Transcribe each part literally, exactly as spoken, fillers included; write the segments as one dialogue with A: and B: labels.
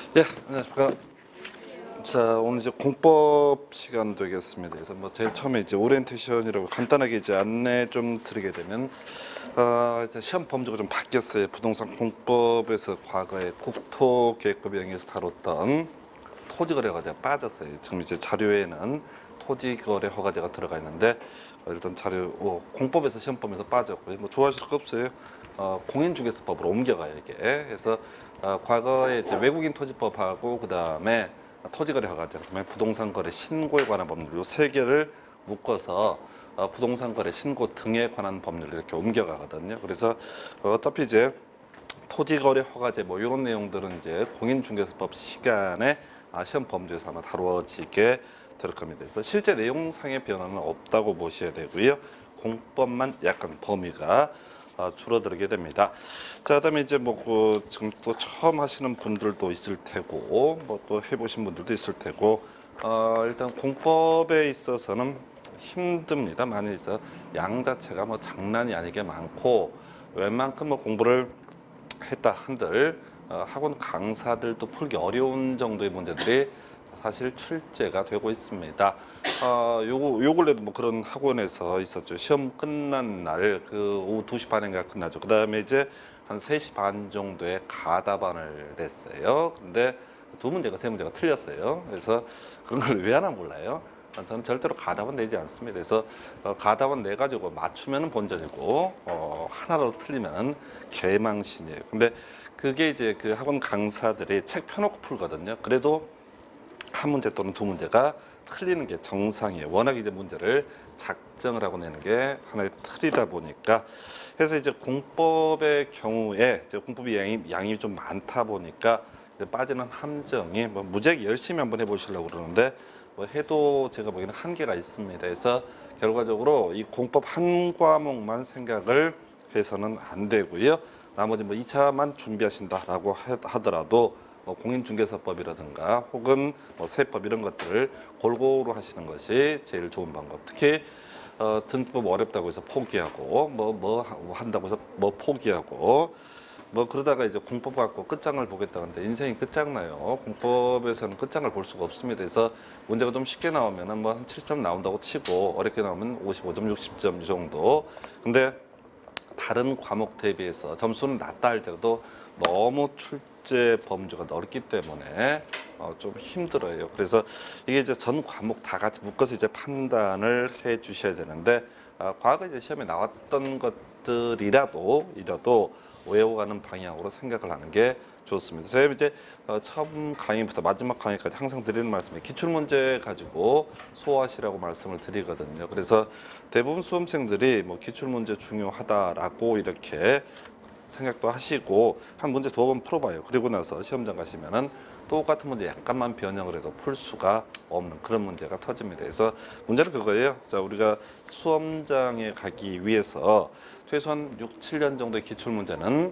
A: 예, 안녕하십니까. 자, 오늘 이제 공법 시간 되겠습니다. 그래서 뭐 제일 처음에 이제 오리엔테이션이라고 간단하게 이제 안내 좀 드리게 되면, 어, 이제 시험 범주가 좀 바뀌었어요. 부동산 공법에서 과거에 국토계획법에 의해서 다뤘던 토지거래 허가제가 빠졌어요. 지금 이제 자료에는 토지거래 허가제가 들어가 있는데, 어, 일단 자료 어, 공법에서 시험범에서 빠졌고요. 뭐 좋아하실 거 없어요. 어, 공인중개사법으로 옮겨가요 이게. 그래서 어, 과거에 이제 외국인 토지법하고 그 다음에 토지거래 허가제, 그다음에 부동산거래 신고에 관한 법률 요 세 개를 묶어서 어, 부동산거래 신고 등에 관한 법률 이렇게 옮겨가거든요. 그래서 어, 어차피 이제 토지거래 허가제 뭐 이런 내용들은 이제 공인중개사법 시간에 아, 시험 범주에서 아마 다루어지게 될 겁니다. 그래서 실제 내용상의 변화는 없다고 보셔야 되고요. 공법만 약간 범위가 어, 줄어들게 됩니다. 자, 그다음에 이제 뭐 그 지금 또 처음 하시는 분들도 있을 테고, 뭐 또 해보신 분들도 있을 테고, 어, 일단 공법에 있어서는 힘듭니다. 많이 있어 양 자체가 뭐 장난이 아니게 많고, 웬만큼 뭐 공부를 했다 한들 어, 학원 강사들도 풀기 어려운 정도의 문제들이 사실 출제가 되고 있습니다. 어, 요거 요 근래도 뭐 그런 학원에서 있었죠. 시험 끝난 날 그 오후 두 시 반인가 끝나죠. 그다음에 이제 한 세 시 반 정도에 가답안을 냈어요. 근데 두 문제가 세 문제가 틀렸어요. 그래서 그런 걸 왜 하나 몰라요. 저는 절대로 가답은 내지 않습니다. 그래서 어, 가답은 내 가지고 맞추면은 본전이고 어, 하나라도 틀리면은 개망신이에요. 근데 그게 이제 그 학원 강사들이 책 펴놓고 풀거든요. 그래도 한 문제 또는 두 문제가 틀리는 게 정상이에요. 워낙 이제 문제를 작정을 하고 내는 게 하나의 틀이다 보니까. 그래서 이제 공법의 경우에 이제 공법이 양이, 양이 좀 많다 보니까 이제 빠지는 함정이 뭐 무지하게 열심히 한번 해보시려고 그러는데 뭐 해도 제가 보기에는 한계가 있습니다. 그래서 결과적으로 이 공법 한 과목만 생각을 해서는 안 되고요. 나머지 뭐 이 차만 준비하신다라고 하더라도 뭐 공인중개사법이라든가 혹은 뭐 세법 이런 것들을 골고루 하시는 것이 제일 좋은 방법. 특히 어, 등기법 어렵다고 해서 포기하고 뭐 뭐 한다고 해서 뭐 포기하고 뭐 그러다가 이제 공법 갖고 끝장을 보겠다는데 인생이 끝장나요. 공법에서는 끝장을 볼 수가 없습니다. 그래서 문제가 좀 쉽게 나오면은 뭐 한 칠십 점 나온다고 치고 어렵게 나오면 오십오 점, 육십 점 정도. 근데 다른 과목 대비해서 점수는 낮다 할때도 너무 출제 범주가 넓기 때문에 어, 좀 힘들어요. 그래서 이게 이제 전 과목 다 같이 묶어서 이제 판단을 해 주셔야 되는데 어, 과거 이제 시험에 나왔던 것들이라도 이라도 외워가는 방향으로 생각을 하는 게 좋습니다. 저희 이제 어, 처음 강의부터 마지막 강의까지 항상 드리는 말씀이 기출문제 가지고 소화하시라고 말씀을 드리거든요. 그래서 대부분 수험생들이 뭐 기출문제 중요하다라고 이렇게 생각도 하시고 한 문제 두어 번 풀어봐요. 그리고 나서 시험장 가시면은 똑같은 문제 약간만 변형을 해도 풀 수가 없는 그런 문제가 터집니다. 그래서 문제는 그거예요. 자, 우리가 수험장에 가기 위해서 최소한 육, 칠 년 정도의 기출 문제는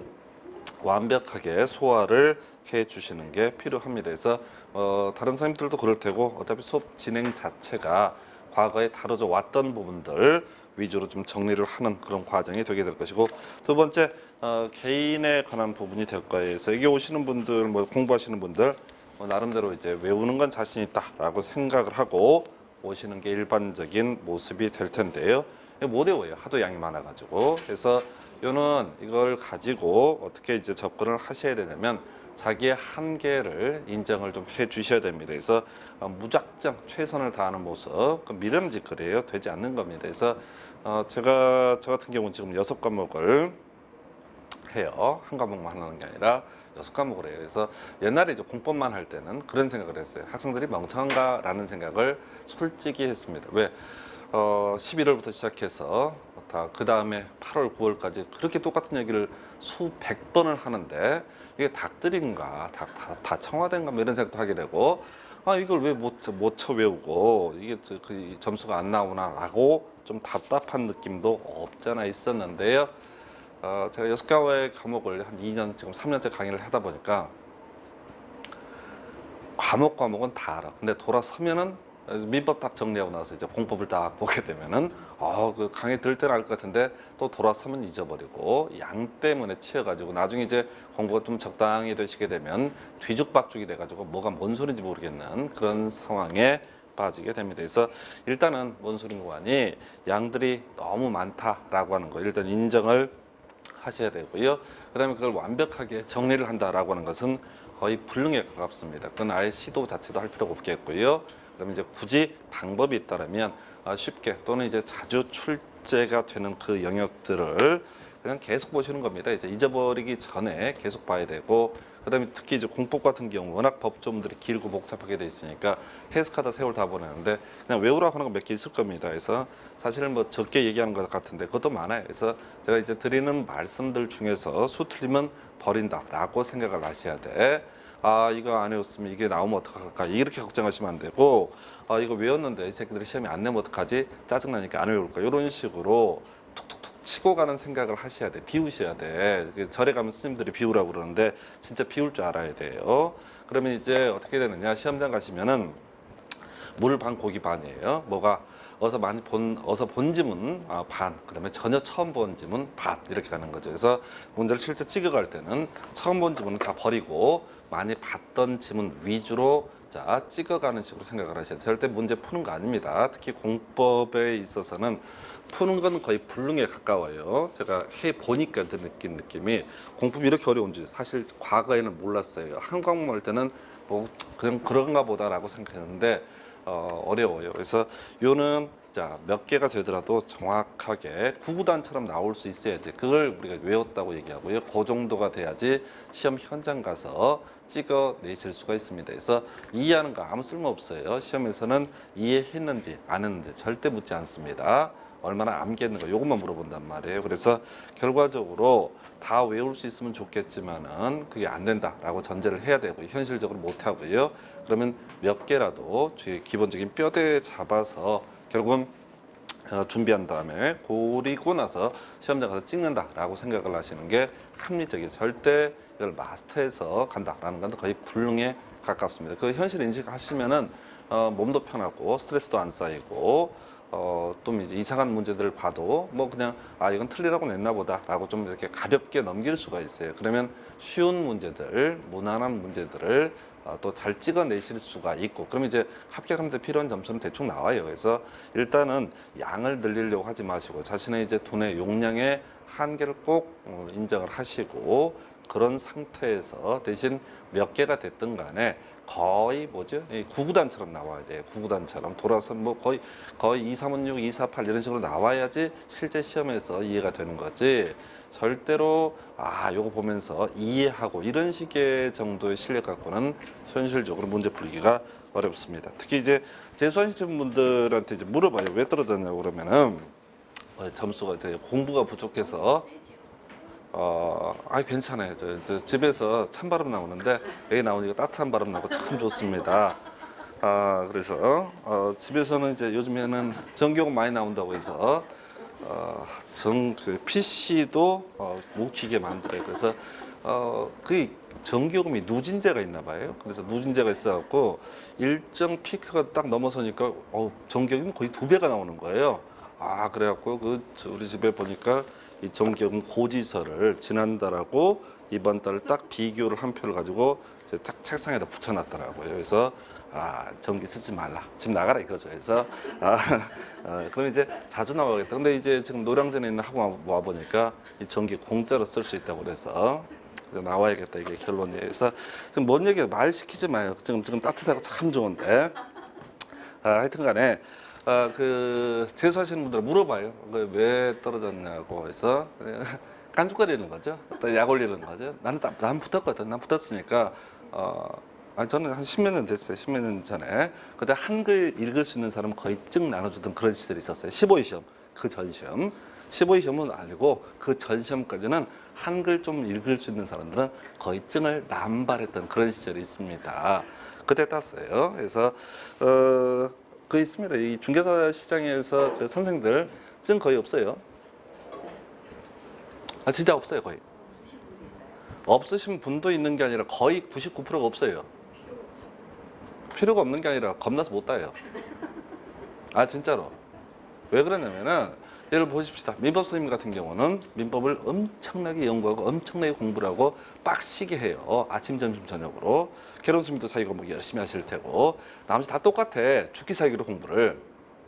A: 완벽하게 소화를 해 주시는 게 필요합니다. 그래서 어, 다른 선생님들도 그럴 테고 어차피 수업 진행 자체가 과거에 다뤄져 왔던 부분들 위주로 좀 정리를 하는 그런 과정이 되게 될 것이고, 두 번째 어, 개인에 관한 부분이 될 거예요. 그래서 여기 오시는 분들, 뭐 공부하시는 분들 뭐 나름대로 이제 외우는 건 자신 있다라고 생각을 하고 오시는 게 일반적인 모습이 될 텐데요. 못 외워요. 하도 양이 많아가지고. 그래서 요는 이걸 가지고 어떻게 이제 접근을 하셔야 되냐면 자기의 한계를 인정을 좀 해 주셔야 됩니다. 그래서 어, 무작정 최선을 다하는 모습, 그 미름직거려요. 되지 않는 겁니다. 그래서 어, 제가 저 같은 경우는 지금 여섯 과목을 해요. 한 과목만 하는 게 아니라 여섯 과목을 해요. 그래서 옛날에 이제 공법만 할 때는 그런 생각을 했어요. 학생들이 멍청한가라는 생각을 솔직히 했습니다. 왜? 어, 십일월부터 시작해서 다 그 다음에 팔월, 구월까지 그렇게 똑같은 얘기를 수백 번을 하는데 이게 닭들인가, 다, 다, 다 청와대인가 뭐 이런 생각도 하게 되고, 아 이걸 왜 못 못 쳐 외우고 이게 그 점수가 안 나오나라고 좀 답답한 느낌도 없잖아 있었는데요. 어, 제가 여섯 개의 과목을 한 이 년, 지금 삼 년째 강의를 하다 보니까 과목 과목은 다 알아. 근데 돌아서면은 민법 딱 정리하고 나서 이제 공법을 딱 보게 되면은 어, 그 강의 들을 때는 알 것 같은데 또 돌아서면 잊어버리고 양 때문에 치여가지고 나중에 이제 공부가 좀 적당히 되시게 되면 뒤죽박죽이 돼가지고 뭐가 뭔 소리인지 모르겠는 그런 상황에 빠지게 됩니다. 그래서 일단은 원수림고관이 양들이 너무 많다라고 하는 거 일단 인정을 하셔야 되고요. 그다음에 그걸 완벽하게 정리를 한다라고 하는 것은 거의 불능에 가깝습니다. 그건 아예 시도 자체도 할 필요가 없겠고요. 그다음에 이제 굳이 방법이 있다라면 쉽게 또는 이제 자주 출제가 되는 그 영역들을 그냥 계속 보시는 겁니다. 이제 잊어버리기 전에 계속 봐야 되고, 그다음에 특히 이제 공법 같은 경우 워낙 법조문들이 길고 복잡하게 돼 있으니까 해석하다 세월 다 보내는데 그냥 외우라고 하는 거 몇 개 있을 겁니다. 그래서 사실은 뭐 적게 얘기하는 것 같은데 그것도 많아요. 그래서 제가 이제 드리는 말씀들 중에서 수 틀리면 버린다라고 생각을 하셔야 돼. 아 이거 안 외웠으면 이게 나오면 어떡할까 이렇게 걱정하시면 안 되고, 아 이거 외웠는데 이 새끼들이 시험에 안 내면 어떡하지 짜증나니까 안 외울까 이런 식으로 툭툭툭 치고 가는 생각을 하셔야 돼. 비우셔야 돼. 절에 가면 스님들이 비우라고 그러는데 진짜 비울 줄 알아야 돼요. 그러면 이제 어떻게 되느냐, 시험장 가시면은 물 반 고기 반이에요. 뭐가 어서 많이 본 어서 본 지문 아, 반, 그다음에 전혀 처음 본 지문 반 이렇게 가는 거죠. 그래서 문제를 실제 찍어갈 때는 처음 본 지문은 다 버리고 많이 봤던 지문 위주로 자 찍어가는 식으로 생각을 하셔야 돼요. 절대 문제 푸는 거 아닙니다. 특히 공법에 있어서는 푸는 건 거의 불능에 가까워요. 제가 해 보니까 느낀 느낌이 공법이 이렇게 어려운지 사실 과거에는 몰랐어요. 한 과목 할 때는 뭐 그냥 그런가 보다라고 생각했는데 어, 어려워요. 그래서 요는 자, 몇 개가 되더라도 정확하게 구구단처럼 나올 수 있어야지 그걸 우리가 외웠다고 얘기하고요. 그 정도가 돼야지 시험 현장 가서 찍어내실 수가 있습니다. 그래서 이해하는 거 아무 쓸모 없어요. 시험에서는 이해했는지 안 했는지 절대 묻지 않습니다. 얼마나 암기했는가 요것만 물어본단 말이에요. 그래서 결과적으로 다 외울 수 있으면 좋겠지만은 그게 안 된다라고 전제를 해야 되고 현실적으로 못 하고요. 그러면 몇 개라도 기본적인 뼈대 잡아서 결국은 준비한 다음에 고리고 나서 시험장 가서 찍는다라고 생각을 하시는 게 합리적이에요. 절대 이걸 마스터해서 간다라는 건 거의 불능에 가깝습니다. 그 현실 인식하시면은 어, 몸도 편하고 스트레스도 안 쌓이고 어, 또 이제 이상한 문제들을 봐도 뭐 그냥 아 이건 틀리라고 냈나 보다라고 좀 이렇게 가볍게 넘길 수가 있어요. 그러면 쉬운 문제들, 무난한 문제들을 어, 또 잘 찍어내실 수가 있고, 그러면 이제 합격하는데 필요한 점수는 대충 나와요. 그래서 일단은 양을 늘리려고 하지 마시고 자신의 이제 두뇌 용량의 한계를 꼭 어, 인정을 하시고 그런 상태에서 대신 몇 개가 됐든 간에 거의 뭐죠? 구구단처럼 나와야 돼요. 구구단처럼 돌아서 뭐 거의 거의 이삼오육, 이사팔 이런 식으로 나와야지 실제 시험에서 이해가 되는 거지. 절대로 아 요거 보면서 이해하고 이런 식의 정도의 실력 갖고는 현실적으로 문제 풀기가 어렵습니다. 특히 이제 재수하시는 분들한테 이제 물어봐요. 왜 떨어졌냐고 그러면은 어, 점수가 이제 공부가 부족해서 어, 아 괜찮아요. 저, 저 집에서 찬바람 나오는데 여기 나오니까 따뜻한 바람 나고 참 좋습니다. 아 그래서 어, 집에서는 이제 요즘에는 전기요금 많이 나온다고 해서 어, 전그 피씨도 어, 못 키게 만들어요. 그래서 어, 그 전기요금이 누진제가 있나 봐요. 그래서 누진제가 있어갖고 일정 피크가 딱 넘어서니까 어, 전기요금이 거의 두 배가 나오는 거예요. 아 그래갖고 그 우리 집에 보니까 이 전기요금 고지서를 지난달하고 이번 달 딱 비교를 한 표를 가지고 딱 책상에다 붙여놨더라고요. 그래서 아 전기 쓰지 말라, 집 나가라 이거죠. 그래서 아, 아 그럼 이제 자주 나가겠다. 근데 이제 지금 노량진에 있는 학원 와 보니까 이 전기 공짜로 쓸 수 있다고 그래서 나와야겠다 이게 결론이에요. 그래서 지금 뭔 얘기야 말 시키지 마요. 지금 지금 따뜻하고 참 좋은데 아, 하여튼간에. 아, 그 재수하시는 분들 물어봐요. 그 왜 떨어졌냐고 해서 깐죽거리는 거죠. 또 약 올리는 거죠. 나는 난 붙었거든. 난 붙었으니까 어, 아니 저는 한 십몇 년 됐어요. 십몇 년 전에 그때 한글 읽을 수 있는 사람 거의 증 나눠주던 그런 시절이 있었어요. 십오 회 시험 그 전 시험. 십오 회 시험은 아니고 그 전 시험까지는 한글 좀 읽을 수 있는 사람들은 거의 증을 남발했던 그런 시절이 있습니다. 그때 땄어요. 그래서 어. 그 있습니다. 이 중개사 시장에서 그 선생들 증 거의 없어요. 아 진짜 없어요 거의. 없으신 분도 있는 게 아니라 거의 구십구 퍼센트가 없어요. 필요가 없는 게 아니라 겁나서 못 따요. 아 진짜로. 왜 그러냐면은 예를 보십시다. 민법 선생님 같은 경우는 민법을 엄청나게 연구하고 엄청나게 공부를 하고 빡시게 해요. 아침, 점심, 저녁으로. 개론 선생님도 자기 공부 열심히 하실 테고 나머지 다 똑같아. 죽기 살기로 공부를.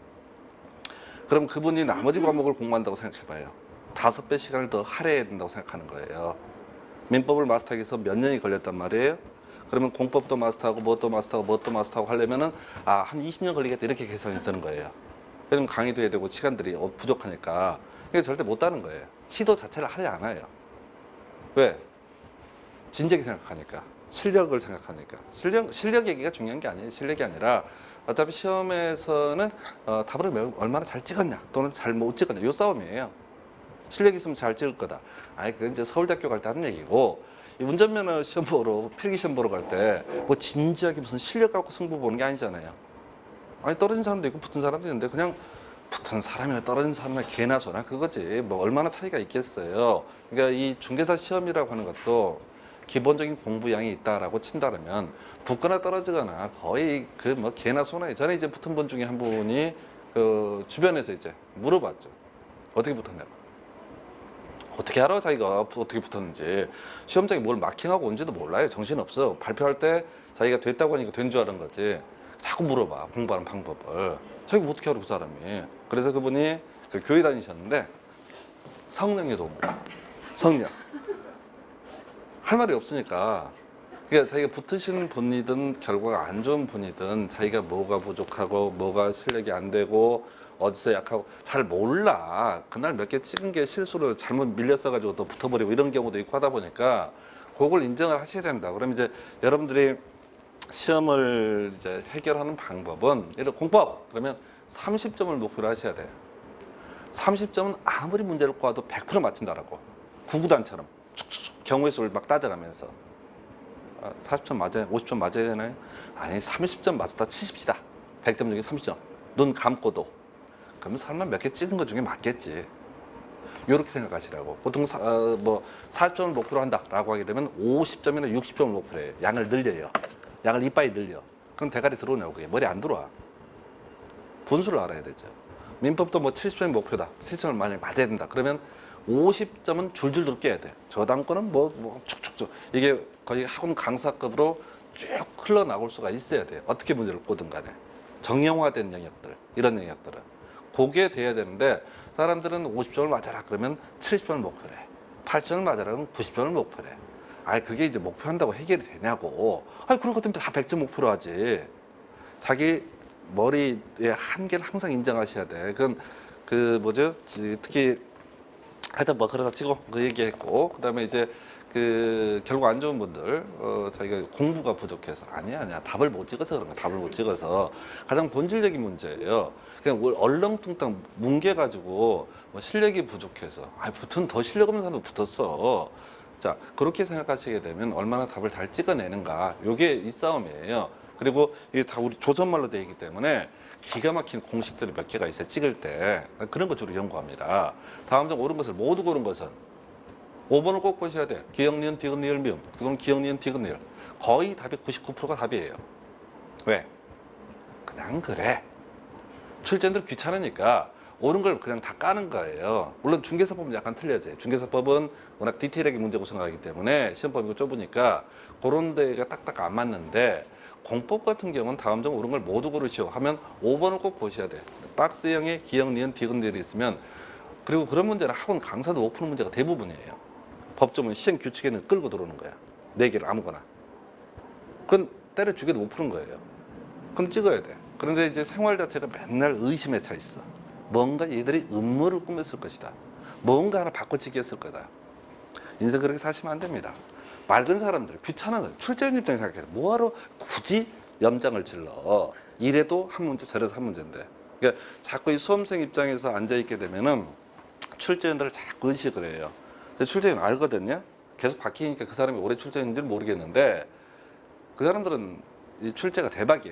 A: 그럼 그분이 나머지 과목을 공부한다고 생각해봐요. 다섯 배 시간을 더 할애해야 된다고 생각하는 거예요. 민법을 마스터하기 위해서 몇 년이 걸렸단 말이에요. 그러면 공법도 마스터하고 뭣도 마스터하고 뭣도 마스터하고 하려면은 아, 한 이십 년 걸리겠다 이렇게 계산이 되는 거예요. 왜냐면 강의도 해야 되고 시간들이 부족하니까. 이게 절대 못 따는 거예요. 시도 자체를 하지 않아요. 왜? 진작에 생각하니까. 실력을 생각하니까. 실력, 실력 얘기가 중요한 게 아니에요. 실력이 아니라 어차피 시험에서는 어, 답을 매우 얼마나 잘 찍었냐 또는 잘 못 찍었냐 요 싸움이에요. 실력 있으면 잘 찍을 거다. 아니 그건 이제 서울대학교 갈 때 하는 얘기고 이 운전면허 시험 보러 필기시험 보러 갈 때 뭐 진지하게 무슨 실력 갖고 승부 보는 게 아니잖아요. 아니 떨어진 사람도 있고 붙은 사람도 있는데 그냥 붙은 사람이나 떨어진 사람이나 개나 소나 그거지 뭐 얼마나 차이가 있겠어요. 그러니까 이 중개사 시험이라고 하는 것도 기본적인 공부량이 있다라고 친다면 붙거나 떨어지거나 거의 그 뭐 개나 소나. 전에 이제 붙은 분 중에 한 분이 그 주변에서 이제 물어봤죠. 어떻게 붙었냐고. 어떻게 알아 자기가 어떻게 붙었는지. 시험장에 뭘 마킹하고 온지도 몰라요. 정신없어. 발표할 때 자기가 됐다고 하니까 된 줄 아는 거지. 자꾸 물어봐 공부하는 방법을. 자기가 어떻게 알아 그 사람이. 그래서 그분이 그 교회 다니셨는데 성령의 도움. 성령. 할 말이 없으니까. 그러니까 자기가 붙으시는 분이든 결과가 안 좋은 분이든 자기가 뭐가 부족하고 뭐가 실력이 안 되고 어디서 약하고 잘 몰라. 그날 몇 개 찍은 게 실수로 잘못 밀렸어 가지고 또 붙어버리고 이런 경우도 있고 하다 보니까 그걸 인정을 하셔야 된다. 그럼 이제 여러분들이 시험을 이제 해결하는 방법은 예를 들어 공법 그러면 삼십 점을 목표로 하셔야 돼요. 삼십 점은 아무리 문제를 꼬아도 백 퍼센트 맞춘다라고. 구구단처럼 축축축 경우의 수를 막 따져가면서 아, 사십 점 맞아요? 오십 점 맞아야 되나요? 아니 삼십 점 맞았다 치십시다. 백 점 중에 삼십 점. 눈 감고도. 그러면 설마 몇 개 찍은 것 중에 맞겠지. 이렇게 생각하시라고. 보통 사, 어, 뭐 사십 점을 목표로 한다라고 하게 되면 오십 점이나 육십 점을 목표로 해요. 양을 늘려요. 양을 이빠이 늘려. 그럼 대가리 들어오냐고. 그게 머리 안 들어와. 분수를 알아야 되죠. 민법도 뭐 칠십 점이 목표다. 칠십 점을 만약에 맞아야 된다. 그러면 오십 점은 줄줄 껴야 돼. 저당권은 뭐, 뭐 축축축. 이게 거의 학원 강사급으로 쭉 흘러나올 수가 있어야 돼요. 어떻게 문제를 꼬든 간에. 정형화된 영역들, 이런 영역들은. 그게 돼야 되는데 사람들은 오십 점을 맞아라 그러면 칠십 점을 목표로 해. 팔십 점을 맞아라 그러면 구십 점을 목표로 해. 아니 그게 이제 목표한다고 해결이 되냐고. 아니 그런 것 때문에 다 백 점 목표로 하지. 자기 머리의 한계는 항상 인정하셔야 돼. 그건 그 뭐죠? 특히 하여튼 뭐 그러다 치고 그 얘기했고 그다음에 이제 그 결과 안 좋은 분들 어 자기가 공부가 부족해서 아니야 아니야 답을 못 찍어서 그런 거야. 답을 못 찍어서 가장 본질적인 문제예요. 그냥 얼렁뚱땅 뭉개가지고 뭐 실력이 부족해서 아 붙은 더 실력 없는 사람도 붙었어. 자 그렇게 생각하시게 되면 얼마나 답을 잘 찍어내는가 요게 이 싸움이에요. 그리고 이게 다 우리 조선말로 되어 있기 때문에 기가 막힌 공식들이 몇 개가 있어요. 찍을 때 그런 것 주로 연구합니다. 다음 중 옳은 것을 모두 고른 것은 오 번을 꼭 보셔야 돼요. 기역, 니은, 디귿, 리을, 미음. 그건 기역, 니은, 디귿, 리을. 거의 답이 구십구 퍼센트가 답이에요. 왜? 그냥 그래. 출제인들 귀찮으니까 옳은 걸 그냥 다 까는 거예요. 물론 중개사법은 약간 틀려져요. 중개사법은 워낙 디테일하게 문제 구성하기 때문에 시험법이고 좁으니까 그런 데가 딱딱 안 맞는데 공법 같은 경우는 다음 중 옳은 걸 모두 고르시오 하면 오 번을 꼭 보셔야 돼요. 박스형의 기역, 니은, 디귿, 리을이 있으면 그리고 그런 문제는 학원 강사도 못 푸는 문제가 대부분이에요. 법조문 시행 규칙에는 끌고 들어오는 거야. 네 개를 아무거나. 그건 때려 죽여도 못 푸는 거예요. 그럼 찍어야 돼. 그런데 이제 생활 자체가 맨날 의심에 차 있어. 뭔가 얘들이 음모를 꾸몄을 것이다. 뭔가 하나 바꿔치기 했을 거다. 인생 그렇게 사시면 안 됩니다. 맑은 사람들, 귀찮은 사람, 출제인 입장에 생각해. 뭐하러 굳이 염장을 질러. 이래도 한 문제, 저래도 한 문제인데. 그러니까 자꾸 이 수험생 입장에서 앉아있게 되면은 출제인들을 자꾸 의식을 해요. 근데 출제인 알거든요. 계속 바뀌니까 그 사람이 올해 출제인지는 모르겠는데 그 사람들은 이 출제가 대박이에요.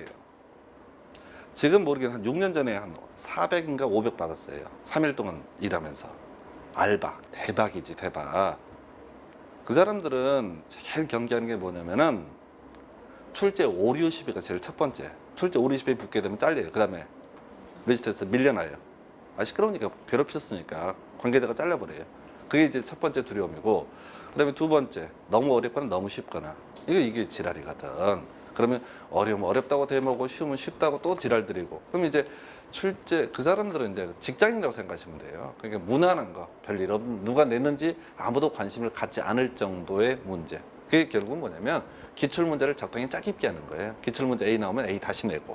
A: 지금 모르겠는데 한 육 년 전에 한 사백인가 오백 받았어요. 삼 일 동안 일하면서. 알바. 대박이지 대박. 그 사람들은 제일 경계하는 게 뭐냐면은 출제 오류 시비가 제일 첫 번째. 출제 오류 시비 붙게 되면 잘려요. 그 다음에 리스트에서 밀려나요. 아, 시끄러우니까 괴롭혔으니까 관계자가 잘려버려요. 그게 이제 첫 번째 두려움이고, 그 다음에 두 번째, 너무 어렵거나 너무 쉽거나. 이게 이게 지랄이거든. 그러면 어려우면 어렵다고 대모고 쉬우면 쉽다고 또 지랄 들이고. 그럼 이제 출제, 그 사람들은 이제 직장인이라고 생각하시면 돼요. 그러니까 무난한 거, 별일 없, 누가 냈는지 아무도 관심을 갖지 않을 정도의 문제. 그게 결국은 뭐냐면 기출문제를 적당히 짜깁게 하는 거예요. 기출문제 A 나오면 A 다시 내고.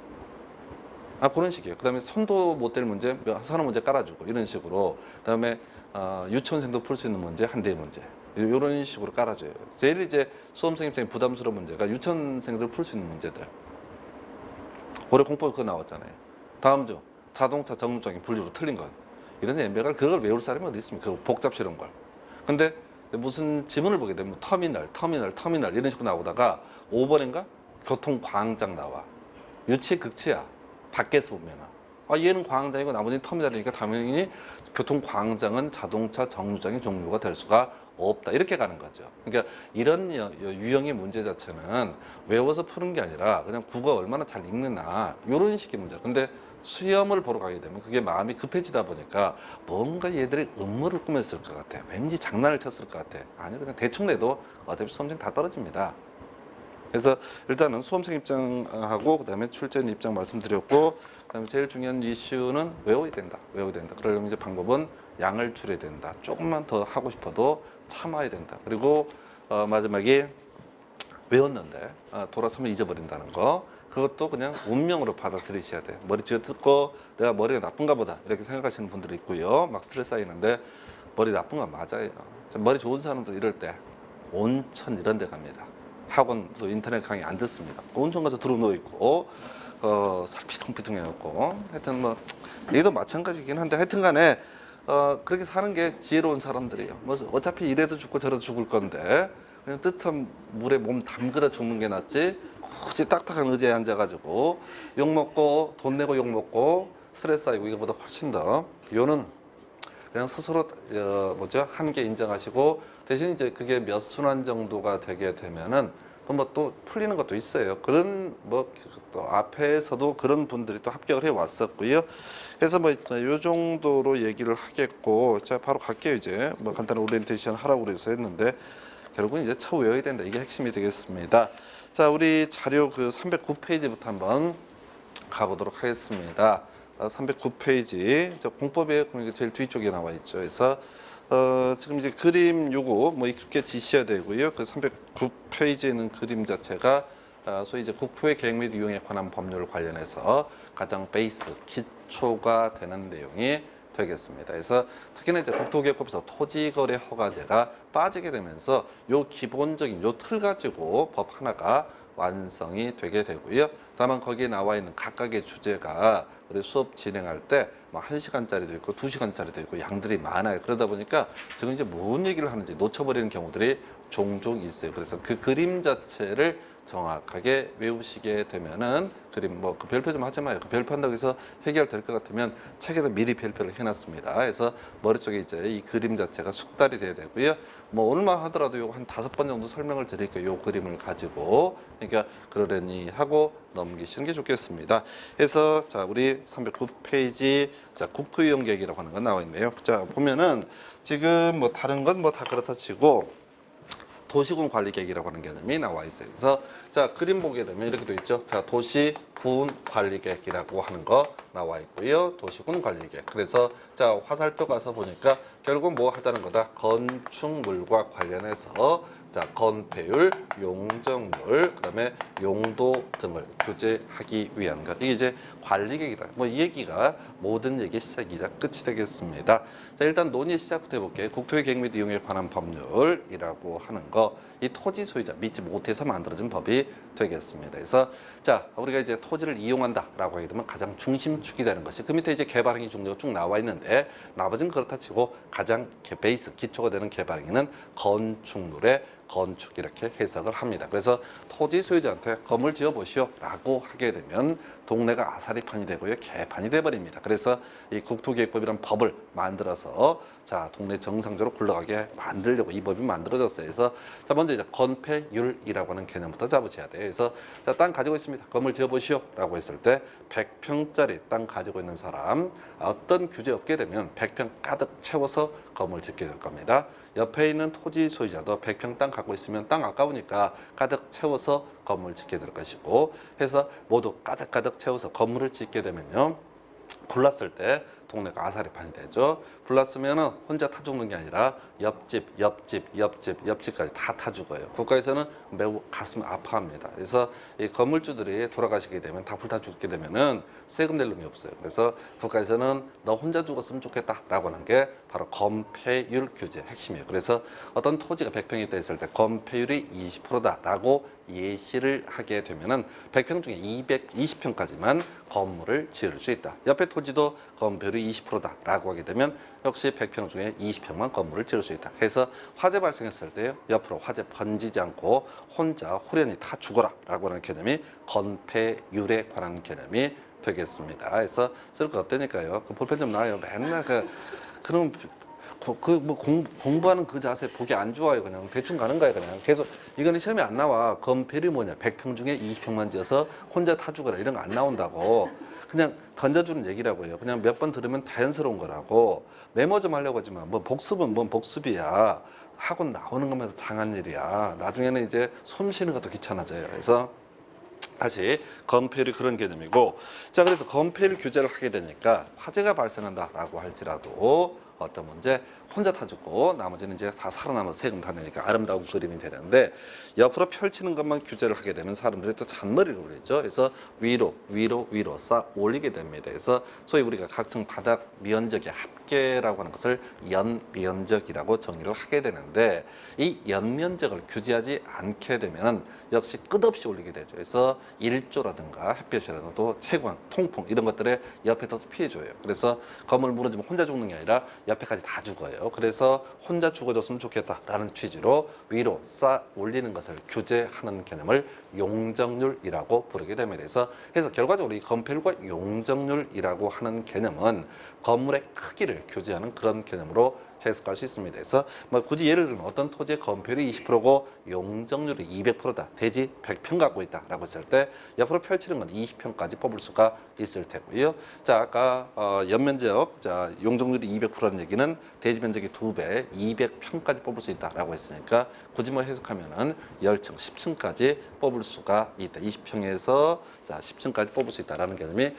A: 아, 그런 식이에요. 그 다음에 손도 못 댈 문제, 서너 문제 깔아주고, 이런 식으로. 그 다음에 어, 유치원생도 풀 수 있는 문제, 한 대 문제. 이런 식으로 깔아줘요. 제일 이제 수험생 입장에 부담스러운 문제가 유치원생들 풀 수 있는 문제들. 올해 공법 그거 나왔잖아요. 다음 주 자동차 정류장의 분류로 틀린 것. 이런 엠베가 그걸 외울 사람이 어디 있습니까? 그 복잡스러운 걸. 근데 무슨 지문을 보게 되면 터미널, 터미널, 터미널 이런 식으로 나오다가 오 번인가 교통광장 나와. 유치 극치야. 밖에서 보면은. 아, 얘는 광장이고 나머지는 터미널이니까 당연히 교통광장은 자동차 정류장의 종류가 될 수가 없다. 이렇게 가는 거죠. 그러니까 이런 유형의 문제 자체는 외워서 푸는 게 아니라 그냥 국어 얼마나 잘 읽느냐 이런 식의 문제. 근데 시험을 보러 가게 되면 그게 마음이 급해지다 보니까 뭔가 얘들이 음모를 꾸몄을 것 같아. 왠지 장난을 쳤을 것 같아. 아니 그냥 대충 내도 어차피 수험생 다 떨어집니다. 그래서 일단은 수험생 입장하고 그다음에 출제인 입장 말씀드렸고, 그다음에 제일 중요한 이슈는 외워야 된다. 외워야 된다. 그러려면 이제 방법은 양을 줄여야 된다. 조금만 더 하고 싶어도 참아야 된다. 그리고 어, 마지막에 외웠는데 어, 돌아서면 잊어버린다는 거. 그것도 그냥 운명으로 받아들이셔야 돼. 머리 쥐어 뜯고 내가 머리가 나쁜가 보다 이렇게 생각하시는 분들이 있고요. 막 스트레스 쌓이는데 머리 나쁜 건 맞아요. 머리 좋은 사람들 이럴 때 온천 이런 데 갑니다. 학원도 인터넷 강의 안 듣습니다. 온천 가서 들어 누워 있고 어, 살 피퉁피퉁해갖고 하여튼 뭐 얘도 마찬가지긴 한데 하여튼간에 어, 그렇게 사는 게 지혜로운 사람들이에요. 뭐 어차피 이래도 죽고 저래도 죽을 건데 그냥 뜨뜻한 물에 몸 담그다 죽는 게 낫지 굳이 딱딱한 의자에 앉아가지고 욕 먹고 돈 내고 욕 먹고 스트레스 쌓이고 이거보다 훨씬 더 요는 그냥 스스로 어, 뭐죠 한계 인정하시고 대신 이제 그게 몇 순환 정도가 되게 되면은 또 뭐 또 풀리는 것도 있어요. 그런 뭐 또 앞에서도 그런 분들이 또 합격을 해 왔었고요. 그래서 뭐 요 정도로 얘기를 하겠고, 자 바로 갈게요. 이제 뭐 간단한 오리엔테이션 하라고 그래서 했는데 결국은 이제 쳐 외워야 된다. 이게 핵심이 되겠습니다. 자 우리 자료 그 삼백구 페이지부터 한번 가보도록 하겠습니다. 삼백구 페이지 저 공법에 제일 뒤쪽에 나와 있죠. 그래서 어, 지금 이제 그림 요거 뭐 익숙해지셔야 되고요. 그 삼백구 페이지에 있는 그림 자체가 어, 소위 이제 국토의 계획 및 이용에 관한 법률 관련해서 가장 베이스 기초가 되는 내용이 되겠습니다. 그래서 특히나 이제 국토개혁법에서 토지거래 허가제가 빠지게 되면서 요 기본적인 요 틀 가지고 법 하나가 완성이 되게 되고요. 다만 거기에 나와 있는 각각의 주제가 우리 수업 진행할 때 뭐 한 시간짜리도 있고 두 시간짜리도 있고 양들이 많아요. 그러다 보니까 지금 이제 뭔 얘기를 하는지 놓쳐버리는 경우들이 종종 있어요. 그래서 그 그림 자체를 정확하게 외우시게 되면은 그림 뭐 그 별표 좀 하지 마요. 그 별표 한다고 해서 해결될 것 같으면 책에다 미리 별표를 해놨습니다. 그래서 머릿속에 이제 이 그림 자체가 숙달이 돼야 되고요. 뭐 얼마 하더라도 요거 한 다섯 번 정도 설명을 드릴게요. 요 그림을 가지고 그러니까 그러려니 하고 넘기시는 게 좋겠습니다. 그래서 자 우리 삼백구 페이지 자 국토이용 계획이라고 하는 건 나와 있네요. 자 보면은 지금 뭐 다른 건 뭐 다 그렇다 치고 도시군 관리 계획이라고 하는 개념이 나와 있어요. 그래서 자 그림 보게 되면 이렇게 돼 있죠. 자 도시군 관리 계획이라고 하는 거 나와 있고요. 도시군 관리 계획. 그래서 자 화살표 가서 보니까 결국 뭐 하자는 거다. 건축물과 관련해서 자 건폐율, 용적률, 그다음에 용도 등을 규제하기 위한 것. 이게 이제 관리 계획이다. 뭐 이 얘기가 모든 얘기의 시작이자 끝이 되겠습니다. 자 일단 논의 시작부터 해볼게요. 국토의 계획 및 이용에 관한 법률이라고 하는 거. 이 토지 소유자 믿지 못해서 만들어진 법이 되겠습니다. 그래서 자 우리가 이제 토지를 이용한다라고 하게 되면 가장 중심축이 되는 것이 그 밑에 이제 개발행위 종류가 쭉 나와 있는데 나머지는 그렇다 치고 가장 베이스 기초가 되는 개발행위는 건축물의 건축 이렇게 해석을 합니다. 그래서 토지 소유자한테 건물 지어 보시오 라고 하게 되면 동네가 아사리판이 되고요. 개판이 돼버립니다. 그래서 이 국토계획법이라는 법을 만들어서 자 동네 정상적으로 굴러가게 만들려고 이 법이 만들어졌어요. 그래서 자 먼저
B: 먼저 이제 건폐율이라고 하는 개념부터 잡으셔야 돼요. 그래서 자, 땅 가지고 있습니다. 건물 지어보시오라고 했을 때 백 평짜리 땅 가지고 있는 사람 어떤 규제 없게 되면 백 평 가득 채워서 건물 짓게 될 겁니다. 옆에 있는 토지 소유자도 백 평 땅 갖고 있으면 땅 아까우니까 가득 채워서 건물 짓게 될 것이고 해서 모두 가득가득 채워서 건물을 짓게 되면요. 불났을 때 동네가 아사리판이 되죠. 불났으면은 혼자 타 죽는 게 아니라 옆집, 옆집, 옆집, 옆집까지 다 타 죽어요. 국가에서는 매우 가슴 아파합니다. 그래서 이 건물주들이 돌아가시게 되면 다 불타 죽게 되면은 세금 낼 놈이 없어요. 그래서 국가에서는 너 혼자 죽었으면 좋겠다라고 하는 게 바로 건폐율 규제 핵심이에요. 그래서 어떤 토지가 백 평이 있다 했을 때 건폐율이 이십 퍼센트다라고 예시를 하게 되면은 백 평 중에 이백이십 평까지만 건물을 지을 수 있다. 옆에 토지도 건폐율이 이십 퍼센트다라고 하게 되면 역시 백 평 중에 이십 평만 건물을 지을 수 있다. 그래서 화재 발생했을 때 옆으로 화재 번지지 않고 혼자 호련히 다 죽어라라고 하는 개념이 건폐율에 관한 개념이 되겠습니다. 그래서 쓸 거 없다니까요. 그 볼펜 좀 나와요. 맨날 그 그럼 그 뭐 공부하는 그 자세 보기 안 좋아요. 그냥 대충 가는 거예요. 그냥 계속 이거는 시험에 안 나와. 건폐율이 뭐냐? 백 평 중에 이십 평만 지어서 혼자 타 죽어라 이런 거 안 나온다고. 그냥 던져주는 얘기라고요. 그냥 몇 번 들으면 자연스러운 거라고. 메모 좀 하려고 하지만 뭐 복습은 뭔 복습이야. 학원 나오는 것만 장한 일이야. 나중에는 이제 숨 쉬는 것도 귀찮아져요. 그래서 다시 건폐율이 그런 개념이고, 자 그래서 건폐율 규제를 하게 되니까 화재가 발생한다라고 할지라도 어떤 문제 혼자 타 죽고 나머지는 이제 다 살아남아서 세금 다 내니까 아름다운 그림이 되는데, 옆으로 펼치는 것만 규제를 하게 되면 사람들이 또 잔머리를 올리죠. 그래서 위로 위로 위로 싹 올리게 됩니다. 그래서 소위 우리가 각층 바닥 면적의 합계라고 하는 것을 연면적이라고 정의를 하게 되는데, 이 연면적을 규제하지 않게 되면 역시 끝없이 올리게 되죠. 그래서 일조라든가 햇볕이라든가 또 채광, 통풍 이런 것들에 옆에도 피해줘요. 그래서 건물 무너지면 혼자 죽는 게 아니라 옆에까지 다 죽어요. 그래서 혼자 죽어줬으면 좋겠다라는 취지로 위로 쌓아 올리는 것을 규제하는 개념을 용적률이라고 부르게 됩니다. 그래서, 그래서 결과적으로 이 건폐율과 용적률이라고 하는 개념은 건물의 크기를 규제하는 그런 개념으로 해석할 수 있습니다. 그래서 뭐 굳이 예를 들면 어떤 토지의 건폐율이 이십 퍼센트고 용적률이 이백 퍼센트다. 대지 백 평 갖고 있다라고 했을 때 옆으로 펼치는 건 이십 평까지 뽑을 수가 있을 테고요. 자 아까 어, 연면적, 자 용적률이 이백 퍼센트라는 얘기는 대지 면적이 두 배, 이백 평까지 뽑을 수 있다라고 했으니까 굳이 뭐 해석하면은 십 층, 십 층까지 뽑을 수가 있다. 이십 평에서 자 십 층까지 뽑을 수 있다라는 개념이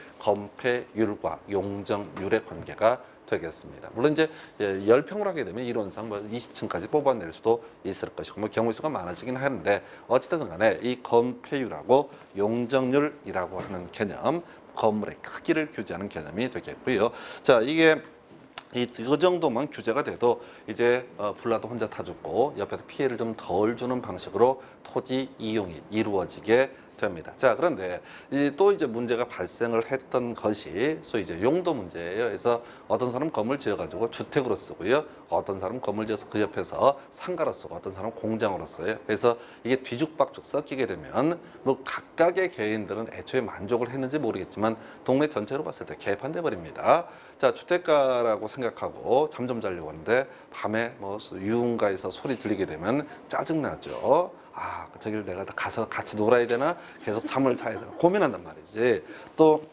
B: 건폐율과 용적률의 관계가 되겠습니다. 물론 이제 십 평을 하게 되면 이론상 뭐 이십 층까지 뽑아낼 수도 있을 것이고 뭐 경우 수가 많아지긴 하는데, 어찌됐든 간에 이 건폐율하고 용적률이라고 하는 개념, 건물의 크기를 규제하는 개념이 되겠고요. 자 이게 이 그 정도만 규제가 돼도 이제 어, 불나도 혼자 타 죽고 옆에서 피해를 좀 덜 주는 방식으로 토지 이용이 이루어지게 됩니다. 자 그런데 또 이제 문제가 발생을 했던 것이 소위 이제 용도 문제예요. 그래서 어떤 사람 건물 지어가지고 주택으로 쓰고요, 어떤 사람 건물 지어서 그 옆에서 상가로 쓰고, 어떤 사람 공장으로 써요. 그래서 이게 뒤죽박죽 섞이게 되면 뭐 각각의 개인들은 애초에 만족을 했는지 모르겠지만 동네 전체로 봤을 때 개판돼 버립니다. 자 주택가라고 생각하고 잠 좀 자려고 하는데 밤에 뭐 유흥가에서 소리 들리게 되면 짜증나죠. 아, 저기를 내가 가서 같이 놀아야 되나? 계속 잠을 자야 되나? 고민한단 말이지. 또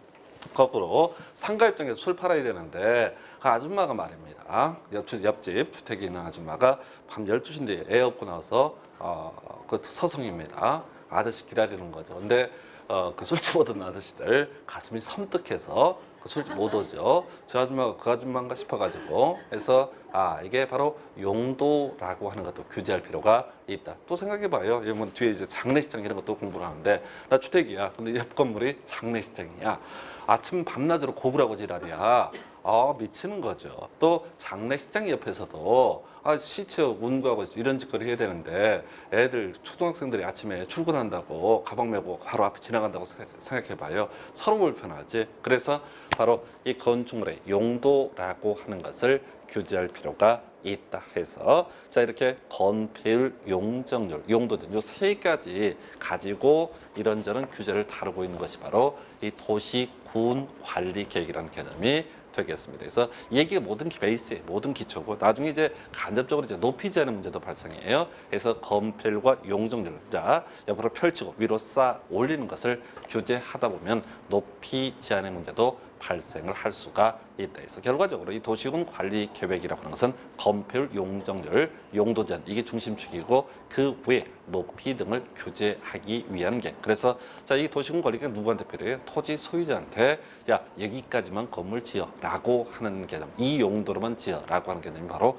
B: 거꾸로 상가 입장에서 술 팔아야 되는데 그 아줌마가 말입니다. 옆, 옆집 주택에 있는 아줌마가 밤 열두 시인데 애 업고 나와서 어, 그 서성입니다. 아저씨 기다리는 거죠. 근데 어, 그 술집 오던 아저씨들 가슴이 섬뜩해서 그 술집 못 오죠. 저 아줌마가 그 아줌마인가 싶어가지고, 해서 아 이게 바로 용도라고 하는 것도 규제할 필요가 있다. 또 생각해봐요. 뭐 뒤에 이제 장례식장 이런 것도 공부를 하는데, 나 주택이야. 근데 옆 건물이 장례식장이야. 아침 밤낮으로 고부라고 지랄이야. 아 미치는 거죠. 또 장례식장 옆에서도 아 시체 운구하고 이런 짓거리 해야 되는데, 애들 초등학생들이 아침에 출근한다고 가방 메고 바로 앞에 지나간다고 생각해봐요. 서로 불편하지. 그래서 바로 이 건축물의 용도라고 하는 것을 규제할 필요가 있다 해서, 자 이렇게 건폐율, 용적률, 용도들 요 세 가지 가지고 이런저런 규제를 다루고 있는 것이 바로 이 도시군 관리 계획이라는 개념이 되겠습니다. 그래서 이 얘기가 모든 베이스에 모든 기초고 나중에 이제 간접적으로 이제 높이지 않은 문제도 발생해요. 그래서 건폐율과 용적률 자 옆으로 펼치고 위로 쌓아 올리는 것을 규제하다 보면 높이지 않은 문제도 발생을 할 수가 있다. 그래서 결과적으로 이 도시군 관리 계획이라고 하는 것은 건폐율, 용적률, 용도 제한 이게 중심축이고 그 외에 높이 등을 규제하기 위한 게. 그래서 자, 이 도시군 관리가 누구한테 필요해요? 토지 소유자한테 야 여기까지만 건물 지어라고 하는 개념, 이 용도로만 지어라고 하는 개념이 바로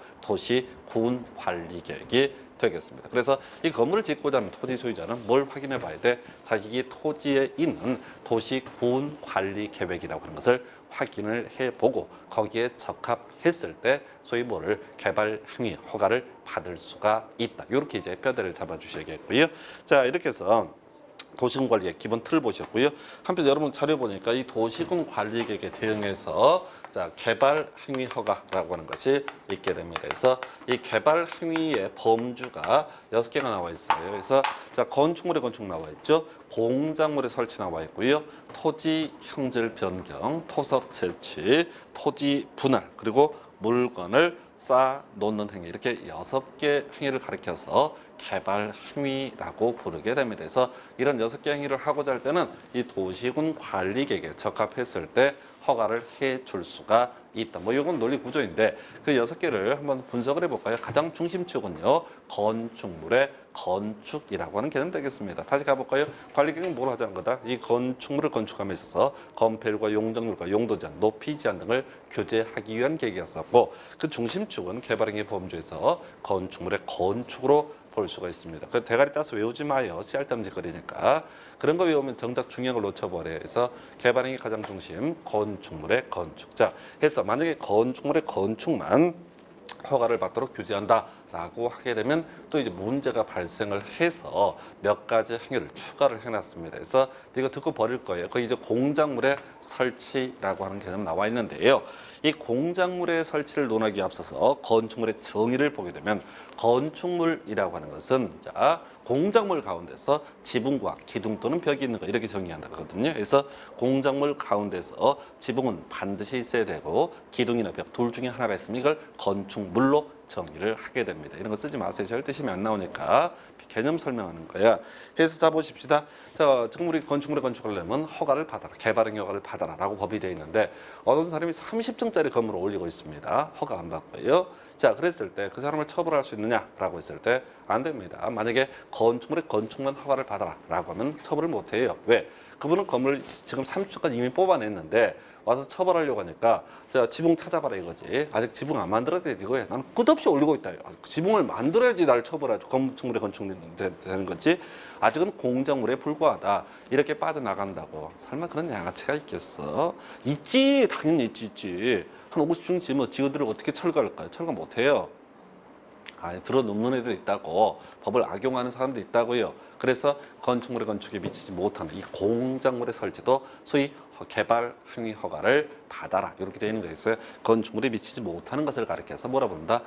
B: 도시군 관리 계획이 되겠습니다. 그래서 이 건물을 짓고자 하는 토지 소유자는 뭘 확인해 봐야 돼? 자기 토지에 있는 도시군 관리 계획이라고 하는 것을 확인을 해보고 거기에 적합했을 때 소위 뭐를 개발 행위 허가를 받을 수가 있다. 이렇게 이제 뼈대를 잡아주셔야겠고요. 자, 이렇게 해서 도시군 관리의 기본 틀을 보셨고요. 한편 여러분 자료 보니까 이 도시군 관리 계획에 대응해서 자, 개발 행위 허가라고 하는 것이 있게 됩니다. 그래서 이 개발 행위의 범주가 여섯 개가 나와 있어요. 그래서 자, 건축물의 건축 나와 있죠. 공작물의 설치 나와 있고요. 토지 형질 변경, 토석 채취, 토지 분할, 그리고 물건을 쌓아 놓는 행위, 이렇게 여섯 개 행위를 가리켜서 개발 행위라고 부르게 됩니다. 그래서 이런 여섯 개 행위를 하고자 할 때는 이 도시군 관리 계획에 적합했을 때 허가를 해줄 수가 있다. 뭐 이건 논리 구조인데 그 여섯 개를 한번 분석을 해볼까요? 가장 중심축은요, 건축물의 건축이라고 하는 개념 되겠습니다. 다시 가볼까요? 관리 계획은 뭘 하자는 거다? 이 건축물을 건축함에 있어서 건폐율과 용적률과 용도 제한, 높이 제한 등을 규제하기 위한 계획이었었고 그 중심축은 개발행위 범주에서 건축물의 건축으로 볼 수가 있습니다. 그 대가리 따서 외우지 마요. 씨알땀짓거리니까. 그런 거 외우면 정작 중요한 걸 놓쳐버려요. 그래서 개발행위 가장 중심, 건축물의 건축. 자, 해서 만약에 건축물의 건축만 허가를 받도록 규제한다라고 하게 되면 또 이제 문제가 발생을 해서 몇 가지 행위를 추가를 해놨습니다. 그래서 이거 듣고 버릴 거예요. 그 이제 공작물의 설치라고 하는 개념 나와 있는데요. 이 공작물의 설치를 논하기 앞서서 건축물의 정의를 보게 되면 건축물이라고 하는 것은 자 공작물 가운데서 지붕과 기둥 또는 벽이 있는 거 이렇게 정의한다거든요. 그래서 공작물 가운데서 지붕은 반드시 있어야 되고 기둥이나 벽 둘 중에 하나가 있으면 이걸 건축물로 정의를 하게 됩니다. 이런 거 쓰지 마세요. 절대 시험에 안 나오니까 개념 설명하는 거야. 해서 자 보십시다. 자, 우리 건축물에 건축하려면 허가를 받아라. 개발행 허가를 받아라라고 법이 되어 있는데 어떤 사람이 삼십 층짜리 건물을 올리고 있습니다. 허가 안 받고요. 자, 그랬을 때 그 사람을 처벌할 수 있느냐라고 했을 때 안 됩니다. 만약에 건축물의 건축만 허가를 받아라라고 하면 처벌을 못 해요. 왜? 그분은 건물을 지금 삼십 층까지 이미 뽑아냈는데 와서 처벌하려고 하니까 자, 지붕 찾아봐라 이거지. 아직 지붕 안 만들어야 돼 이거야. 나는 끝없이 올리고 있다. 지붕을 만들어야지 날 처벌하죠. 건축물에 건축이 되는 거지. 아직은 공작물에 불과하다. 이렇게 빠져나간다고. 설마 그런 양아치가 있겠어? 있지. 당연히 있지. 있지. 한 오십 층 지면 지어들을 어떻게 철거할까요? 철거 못해요. 아니, 들어눕는 애들 있다고. 법을 악용하는 사람도 있다고요. 그래서 건축물의 건축에 미치지 못하는 이 공작물의 설치도 소위 개발 행위 허가를 받아라 이렇게 되어 있는 거였어요. 건축물에 미치지 못하는 것을 가리켜서 뭐라 부른다?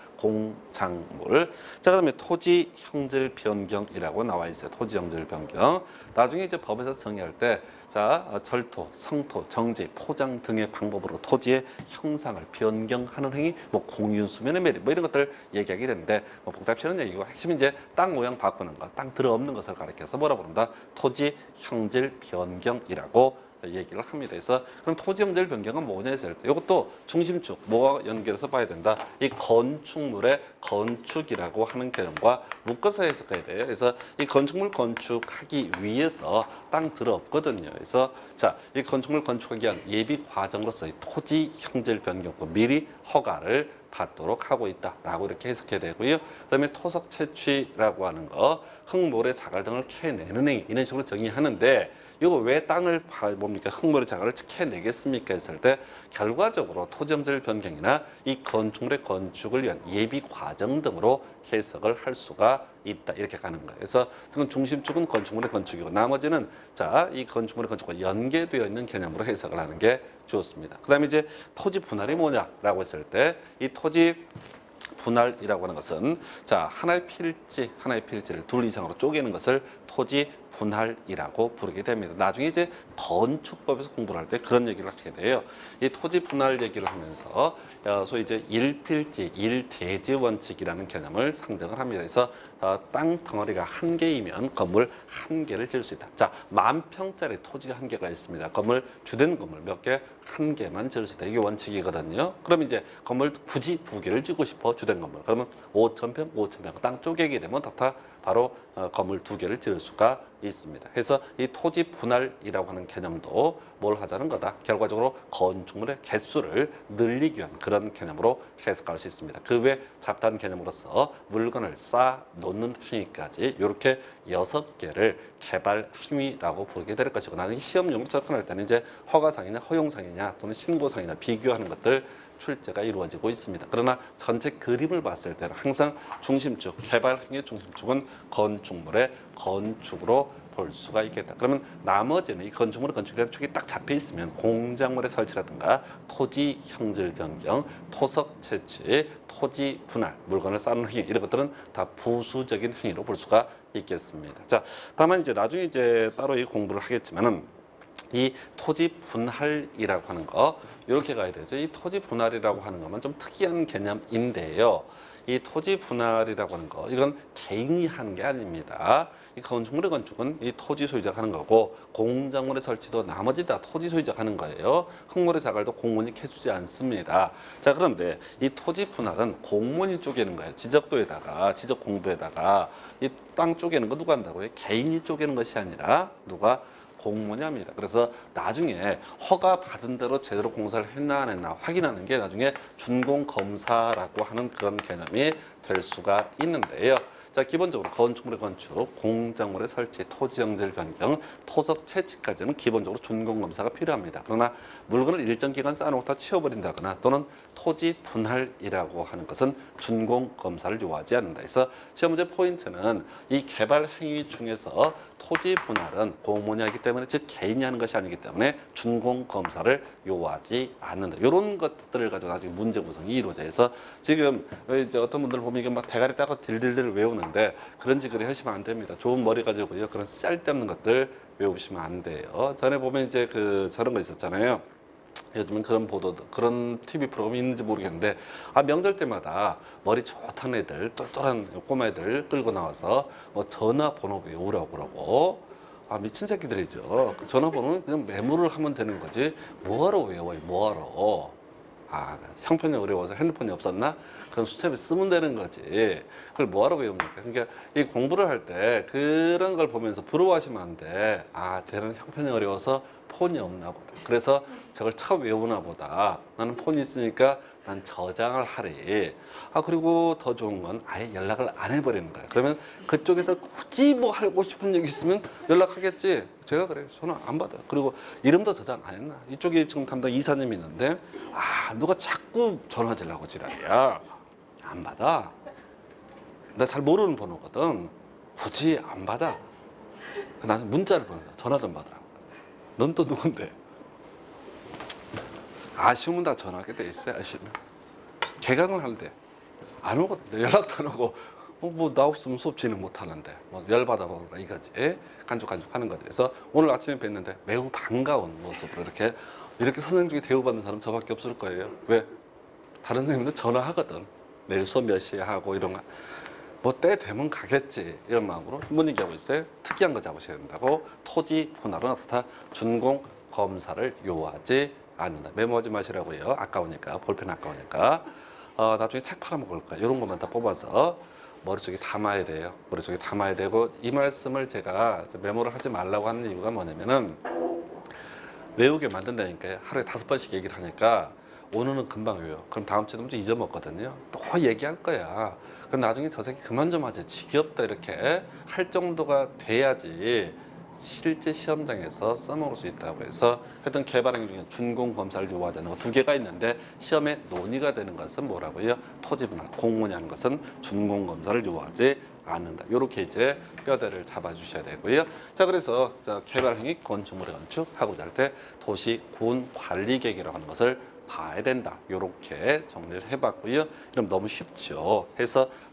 B: 공작물. 자, 그다음에 토지 형질 변경이라고 나와 있어요. 토지 형질 변경. 나중에 이제 법에서 정의할 때 자, 절토, 성토, 정지, 포장 등의 방법으로 토지의 형상을 변경하는 행위, 뭐 공유 수면의 매립, 뭐 이런 것들 얘기하게 되는데 뭐 복잡치는 얘기고 핵심은 이제 땅 모양 바꾸는 것, 땅 들어없는 것을 가리켜서 뭐라 부른다? 토지 형질 변경이라고 얘기를 합니다. 그래서 그럼 토지 형질 변경은 뭐냐 했을 때 이것도 중심축 뭐와 연결해서 봐야 된다. 이 건축물의 건축이라고 하는 개념과 묶어서 해석해야 돼요. 그래서 이 건축물 건축하기 위해서 땅 들어없거든요. 그래서 자, 이 건축물 건축하기 위한 예비 과정으로서 이 토지 형질 변경법 미리 허가를 받도록 하고 있다라고 이렇게 해석해야 되고요. 그다음에 토석 채취라고 하는 거, 흙모래 자갈 등을 캐내는 행위 이런 식으로 정의하는데 이거 왜 땅을 뭡니까 흙모래 자갈을 캐내겠습니까 했을 때 결과적으로 토지형질 변경이나 이 건축물의 건축을 위한 예비 과정 등으로 해석을 할 수가 있다 이렇게 가는 거예요. 그래서 지금 중심축은 건축물의 건축이고 나머지는 자, 이 건축물의 건축과 연계되어 있는 개념으로 해석을 하는 게 좋습니다. 그다음에 이제 토지 분할이 뭐냐라고 했을 때 이 토지 분할이라고 하는 것은 자, 하나의 필지, 하나의 필지를 둘 이상으로 쪼개는 것을 토지 분할이라고 부르게 됩니다. 나중에 이제 건축법에서 공부를 할 때 그런 얘기를 하게 돼요. 이 토지 분할 얘기를 하면서 어, 소위 이제 일필지, 일대지 원칙이라는 개념을 상정을 합니다. 그래서 어, 땅 덩어리가 한 개이면 건물 한 개를 지을 수 있다. 자, 만 평짜리 토지가 한 개가 있습니다. 건물 주된 건물 몇 개? 한 개만 지을 수 있다. 이게 원칙이거든요. 그럼 이제 건물 굳이 두 개를 짓고 싶어 주된 건물. 그러면 오천 평, 오천 평 땅 쪼개기 되면 다 바로 어, 건물 두 개를 지을 수가 있습니다. 그래서 이 토지 분할이라고 하는 개념도 뭘 하자는 거다. 결과적으로 건축물의 개수를 늘리기 위한 그런 개념으로 해석할 수 있습니다. 그 외 잡다한 개념으로서 물건을 쌓아 놓는 행위까지 이렇게 여섯 개를 개발 행위라고 부르게 될 것이고, 나중에 시험용으로 접근할 때는 이제 허가상이냐 허용상이냐 또는 신고상이냐 비교하는 것들 출제가 이루어지고 있습니다. 그러나 전체 그림을 봤을 때는 항상 중심축, 개발 행위의 중심축은 건축물의 건축으로 볼 수가 있겠다. 그러면 나머지는 이 건축물의 건축에 대한 축이 딱 잡혀 있으면 공작물의 설치라든가 토지 형질 변경, 토석 채취, 토지 분할, 물건을 쌓는 행위 이런 것들은 다 부수적인 행위로 볼 수가 있겠습니다. 자, 다만 이제 나중에 이제 따로 이 공부를 하겠지만은 이 토지 분할이라고 하는 거 이렇게 가야 되죠. 이 토지 분할이라고 하는 것만 좀 특이한 개념인데요. 이 토지 분할이라고 하는 거 이건 개인이 하는 게 아닙니다. 이 건축물의 건축은 이 토지 소유자가 하는 거고, 공작물의 설치도 나머지 다 토지 소유자가 하는 거예요. 흙물의 자갈도 공무원이 캐주지 않습니다. 자, 그런데 이 토지 분할은 공무원이 쪼개는 거예요. 지적도에다가 지적 공부에다가 이 땅 쪼개는 거 누가 한다고요? 개인이 쪼개는 것이 아니라 누가? 공무원이 합니다. 그래서 나중에 허가 받은 대로 제대로 공사를 했나 안 했나 확인하는 게 나중에 준공검사라고 하는 그런 개념이 될 수가 있는데요. 자, 기본적으로 건축물의 건축, 공작물의 설치, 토지 형질 변경, 토석 채취까지는 기본적으로 준공검사가 필요합니다. 그러나 물건을 일정 기간 쌓아놓고 다 치워버린다거나 또는 토지 분할이라고 하는 것은 준공검사를 요하지 않는다. 그래서 시험 문제 포인트는 이 개발 행위 중에서 토지 분할은 공무원이 하기 때문에, 즉 개인이 하는 것이 아니기 때문에 준공검사를 요하지 않는다. 이런 것들을 가지고 나중에 문제 구성이 이루어져서 지금 이제 어떤 분들 보면 이게 막 대가리 따고 딜딜딜 외우는데 그런 짓거리 하시면 안 됩니다. 좋은 머리 가지고요. 그런 쓸데없는 것들 외우시면 안 돼요. 전에 보면 이제 그 저런 거 있었잖아요. 요즘은 그런 보도, 그런 티비 프로그램이 있는지 모르겠는데, 아, 명절 때마다 머리 좋다는 애들, 똘똘한 꼬마 애들 끌고 나와서 뭐 전화번호 외우라고 그러고, 아, 미친 새끼들이죠. 그 전화번호는 그냥 메모를 하면 되는 거지. 뭐하러 외워요, 뭐하러. 아, 형편이 어려워서 핸드폰이 없었나? 그럼 수첩에 쓰면 되는 거지. 그걸 뭐하러 외웁니까? 그러니까 이 공부를 할 때 그런 걸 보면서 부러워하시면 안 돼. 아, 쟤는 형편이 어려워서 폰이 없나 보다. 그래서 저걸 처음 외우나 보다. 나는 폰이 있으니까 난 저장을 하리. 아, 그리고 더 좋은 건 아예 연락을 안 해버리는 거야. 그러면 그쪽에서 굳이 뭐 하고 싶은 얘기 있으면 연락하겠지. 제가 그래요. 전화 안 받아요. 그리고 이름도 저장 안 했나. 이쪽에 지금 담당 이사님이 있는데, 아, 누가 자꾸 전화 주려고 지랄이야. 안 받아. 나 잘 모르는 번호거든. 굳이 안 받아. 나는 문자를 보낸다. 전화 좀 받으라고. 넌 또 누군데? 아쉬우면 다 전화하게 돼 있어요. 아쉬우면 개강을 하는데 안 오거든요. 연락도 안 오고, 어, 뭐 나 없으면 수업 진행 못 하는데 뭐 열받아 보라 이거지. 간족간족 하는 거죠. 그래서 오늘 아침에 뵀는데 매우 반가운 모습으로 이렇게 이렇게 선생님 중에 대우받는 사람 저밖에 없을 거예요. 왜? 다른 선생님들 전화하거든. 내일 수업 몇 시에 하고 이런 거. 뭐 때 되면 가겠지 이런 마음으로 한번 얘기하고 있어요. 특이한 거 잡으셔야 된다고. 토지 분할은 다 준공 검사를 요하지 않는다. 메모하지 마시라고요. 아까우니까, 볼펜 아까우니까. 어, 나중에 책 팔아먹을 거야. 이런 것만 다 뽑아서 머릿속에 담아야 돼요. 머릿속에 담아야 되고, 이 말씀을 제가 메모를 하지 말라고 하는 이유가 뭐냐면은 외우게 만든다니까요. 하루에 다섯 번씩 얘기를 하니까 오늘은 금방 외워. 그럼 다음 주에도 좀 잊어먹거든요. 또 얘기할 거야. 그럼 나중에 저 새끼 그만 좀 하지. 지겹다 이렇게 할 정도가 돼야지 실제 시험장에서 써먹을 수 있다고 해서 하여튼 개발행 중에 준공검사를 요하자는 거 두 개가 있는데, 시험에 논의가 되는 것은 뭐라고요? 토지분할, 공무원이 하는 것은 준공검사를 요하지 않는다. 이렇게 이제 뼈대를 잡아주셔야 되고요. 자, 그래서 개발행위, 건축물의 건축 하고자 할 때 도시군 관리계획이라고 하는 것을 봐야 된다. 이렇게 정리를 해봤고요. 그럼 너무 쉽죠. 해서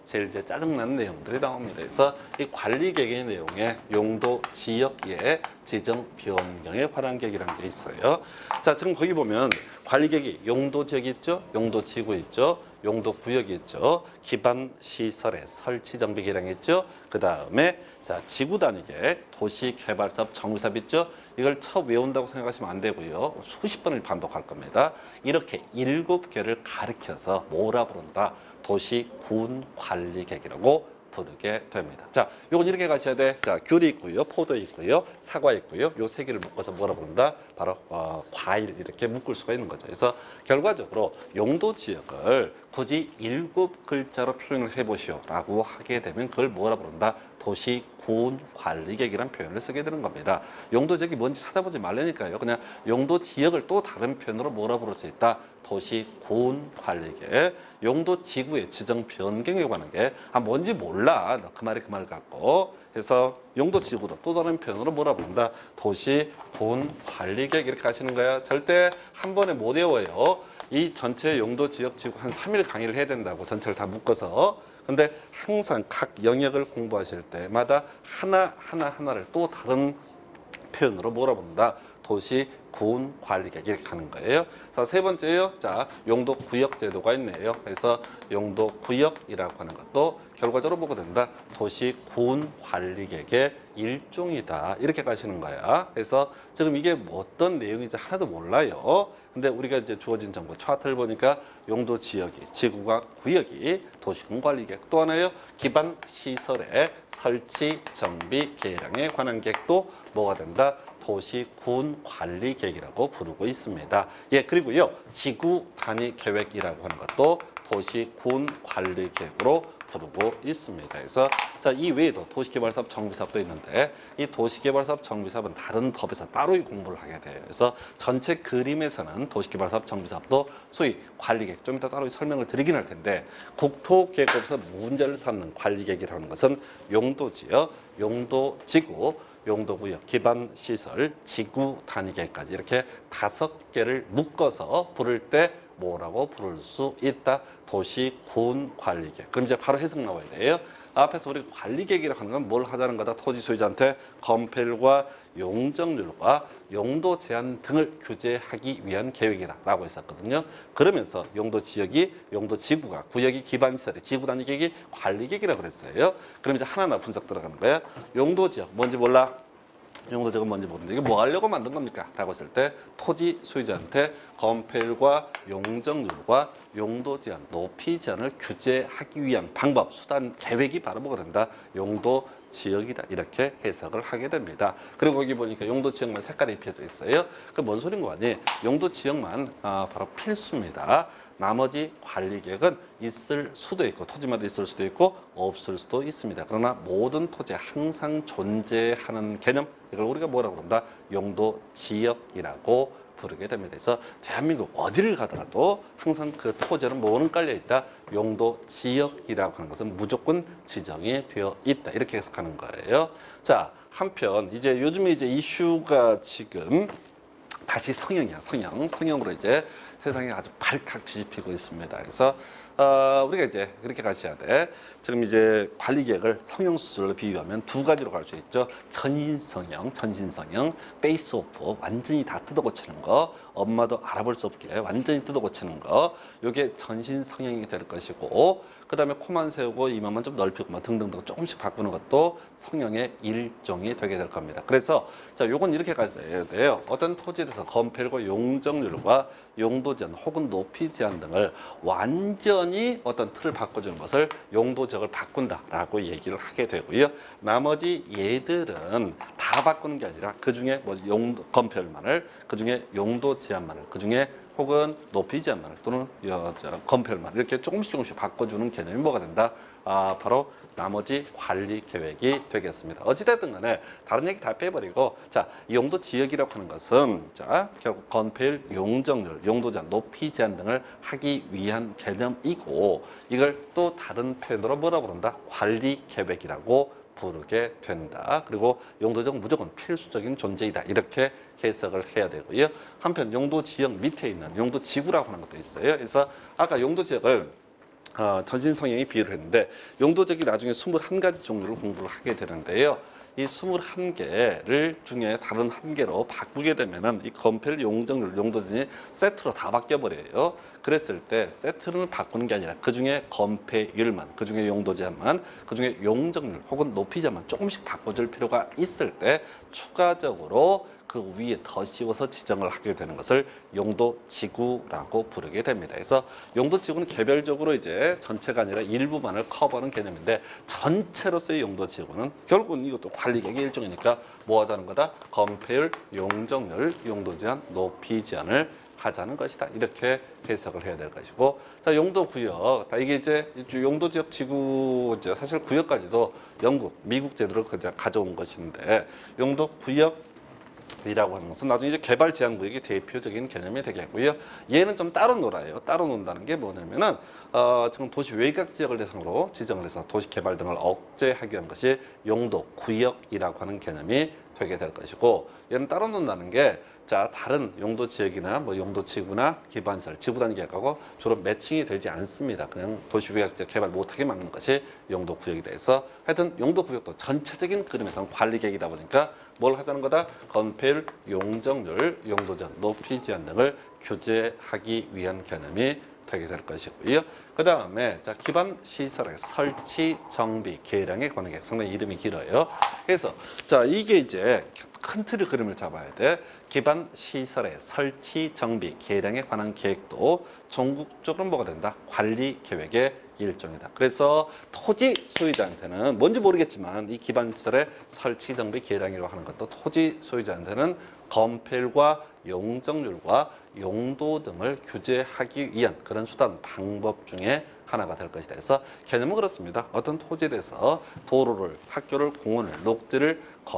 B: 제일 이제 짜증나는 내용들이 나옵니다. 그래서 이 관리 계획의 내용에 용도 지역의 지정 변경에 관한 계획이라는 게 있어요. 자, 지금 거기 보면 관리 계획이 용도 지역이 있죠, 용도 지구 있죠, 용도 구역이 있죠, 기반 시설의 설치 정비 계획이 있죠. 그 다음에 자 지구 단위 계획, 도시 개발 사업 정비 사업 있죠. 이걸 처음 외운다고 생각하시면 안 되고요. 수십 번을 반복할 겁니다. 이렇게 일곱 개를 가리켜서 뭐라 부른다? 도시 군 관리 계획이라고 부르게 됩니다. 자, 요건 이렇게 가셔야 돼. 자, 귤이 있고요, 포도 있고요, 사과 있고요. 요 세 개를 묶어서 뭐라 부른다? 바로 어, 과일 이렇게 묶을 수가 있는 거죠. 그래서 결과적으로 용도 지역을 굳이 일곱 글자로 표현을 해보시오라고 하게 되면 그걸 뭐라 부른다? 도시 군 관리 계획이라는 표현을 쓰게 되는 겁니다. 용도 지역이 뭔지 찾아보지 말라니까요. 그냥 용도 지역을 또 다른 표현으로 뭐라 부를 수 있다? 도시 군 관리 계획. 용도 지구의 지정 변경에 관한 게 아, 뭔지 몰라. 너 그 말이 그 말 같고. 그래서 용도 지구도 또 다른 표현으로 뭐라 부른다? 도시 군 관리 계획 이렇게 하시는 거야. 절대 한 번에 못 외워요. 이 전체 용도 지역 지구 한 삼 일 강의를 해야 된다고 전체를 다 묶어서. 근데 항상 각 영역을 공부하실 때마다 하나 하나 하나를 또 다른 표현으로 뭐라 부른다? 도시 군 관리 계획 이렇게 하는 거예요. 자, 세 번째요. 자, 용도 구역 제도가 있네요. 그래서 용도 구역이라고 하는 것도 결과적으로 뭐가 된다? 도시 군 관리 계획의 일종이다. 이렇게 가시는 거야. 그래서 지금 이게 뭐 어떤 내용인지 하나도 몰라요. 근데 우리가 이제 주어진 정보 차트를 보니까 용도 지역이, 지구가 구역이 도시군 관리 계획, 또 하나요 기반 시설의 설치 정비 계량에 관한 계획도 뭐가 된다? 도시군 관리 계획이라고 부르고 있습니다. 예, 그리고요 지구 단위 계획이라고 하는 것도 도시군 관리 계획으로 부르고 있습니다. 그래서 자, 이 외에도 도시개발사업 정비사업도 있는데 이 도시개발사업 정비사업은 다른 법에서 따로 공부를 하게 돼요. 그래서 전체 그림에서는 도시개발사업 정비사업도 소위 관리계획, 좀 이따 따로 설명을 드리긴 할 텐데 국토계획법에서 문제를 삼는 관리계획이라는 것은 용도지역, 용도지구, 용도구역, 기반시설, 지구 단위계획까지 이렇게 다섯 개를 묶어서 부를 때 뭐라고 부를 수 있다? 도시군 관리계획. 그럼 이제 바로 해석 나와야 돼요. 앞에서 우리 관리계획이라고 하는 건 뭘 하자는 거다? 토지 소유자한테 건폐율과 용적률과 용도 제한 등을 규제하기 위한 계획이다라고 했었거든요. 그러면서 용도 지역이, 용도 지구가, 구역이 기반시설이, 지구 단위 계획이 관리계획이라고 그랬어요. 그럼 이제 하나하나 분석 들어가는 거야. 용도 지역 뭔지 몰라? 용도 지역은 뭔지 모르는데 이게 뭐 하려고 만든 겁니까? 라고 했을 때 토지 소유자한테 건폐율과 용적률과 용도 제한, 높이 제한을 규제하기 위한 방법, 수단, 계획이 바로 뭐가 된다? 용도 지역이다. 이렇게 해석을 하게 됩니다. 그리고 거기 보니까 용도 지역만 색깔이 입혀져 있어요. 그 뭔 소린 거 아니? 용도 지역만 아, 바로 필수입니다. 나머지 관리 계획은 있을 수도 있고 토지마다 있을 수도 있고 없을 수도 있습니다. 그러나 모든 토지에 항상 존재하는 개념, 이걸 우리가 뭐라고 그런다? 용도 지역이라고 부르게 됩니다. 그래서 대한민국 어디를 가더라도 항상 그 토지는 뭐는 깔려 있다? 용도 지역이라고 하는 것은 무조건 지정이 되어 있다. 이렇게 해석하는 거예요. 자, 한편 이제 요즘에 이제 이슈가 지금 다시 성형이야, 성형. 성형으로 이제 세상에 아주 발칵 뒤집히고 있습니다. 그래서 어, 우리가 이제 그렇게 가셔야 돼. 지금 이제 관리 계획을 성형 수술로 비유하면 두 가지로 갈 수 있죠. 전신 성형, 전신 성형, 페이스 오프, 완전히 다 뜯어 고치는 거, 엄마도 알아볼 수 없게 완전히 뜯어 고치는 거. 이게 전신 성형이 될 것이고, 그 다음에 코만 세우고 이마만 좀 넓히고 뭐 등등등 조금씩 바꾸는 것도 성형의 일종이 되게 될 겁니다. 그래서 자, 요건 이렇게 가셔야 돼요. 어떤 토지에 대해서 건폐율과 용적률과 용도 제한 혹은 높이 제한 등을 완전히 어떤 틀을 바꿔주는 것을 용도 지역을 바꾼다라고 얘기를 하게 되고요. 나머지 얘들은 다 바꾸는 게 아니라 그 중에 뭐 용도 건폐율만을, 그 중에 용도 제한만을, 그 중에 혹은 높이 제한만을 또는 건폐율만 이렇게 조금씩 조금씩 바꿔주는 개념이 뭐가 된다? 아, 바로 나머지 관리 계획이 되겠습니다. 어찌됐든 간에 다른 얘기 다 빼버리고, 자, 이 용도 지역이라고 하는 것은 자, 결국 건폐율, 용적률, 용도 제한, 높이 제한 등을 하기 위한 개념이고, 이걸 또 다른 표현으로 뭐라 부른다? 관리 계획이라고 부르게 된다. 그리고 용도적 무조건 필수적인 존재이다. 이렇게 해석을 해야 되고요. 한편 용도 지역 밑에 있는 용도 지구라고 하는 것도 있어요. 그래서 아까 용도 지역을 어, 전신 성향이 비율을 했는데 용도지역이 나중에 이십일 가지 종류를 공부를 하게 되는데요. 이 이십일 개를 중에 다른 한 개로 바꾸게 되면은 이 건폐율, 용적률, 용도진이 세트로 다 바뀌어 버려요. 그랬을 때 세트를 바꾸는 게 아니라 그 중에 건폐율만, 그 중에 용도제한만, 그 중에 용적률 혹은 높이제만 조금씩 바꿔줄 필요가 있을 때 추가적으로 그 위에 더 씌워서 지정을 하게 되는 것을 용도지구라고 부르게 됩니다. 그래서 용도지구는 개별적으로 이제 전체가 아니라 일부만을 커버하는 개념인데 전체로서의 용도지구는 결국은 이것도 관리계획의 일종이니까 뭐 하자는 거다? 건폐율, 용적률, 용도제한, 높이 제한을 하자는 것이다. 이렇게 해석을 해야 될 것이고, 자, 용도구역. 이게 이제 용도지역 지구, 이제 사실 구역까지도 영국, 미국 제도를 그냥 가져온 것인데, 용도구역 이라고 하는 것은 나중에 이제 개발 제한 구역이 대표적인 개념이 되겠고요. 얘는 좀 따로 놀아요. 따로 논다는 게 뭐냐면은 어, 지금 도시 외곽 지역을 대상으로 지정을 해서 도시 개발 등을 억제하기 위한 것이 용도 구역이라고 하는 개념이 되게 될 것이고, 얘는 따로 논다는 게 자, 다른 용도 지역이나 뭐 용도 지구나 기반시설, 지구 단위 계획하고 주로 매칭이 되지 않습니다. 그냥 도시 외곽 지역 개발 못하게 막는 것이 용도 구역이 돼서 하여튼 용도 구역도 전체적인 그림에서는 관리 계획이다 보니까 뭘 하자는 거다? 건폐율, 용적률, 용도 제한, 높이 제한 등을 규제하기 위한 개념이 되게 될 것이고요. 그 다음에 자, 기반 시설의 설치, 정비, 계량에 관한 계획. 상당히 이름이 길어요. 그래서 자, 이게 이제 큰 틀의 그림을 잡아야 돼. 기반 시설의 설치, 정비, 계량에 관한 계획도 전국적으로 뭐가 된다? 관리 계획의 일종이다. 그래서 토지 소유자한테는 뭔지 모르겠지만 이 기반 시설의 설치, 정비, 계량이라고 하는 것도 토지 소유자한테는 건폐율과 용적률과 용도 등을 규제하기 위한 그런 수단, 방법 중에 하나가 될 것이다. 그래서 개념은 그렇습니다. 어떤 토지에 대해서 도로를, 학교를, 공원을, 녹지를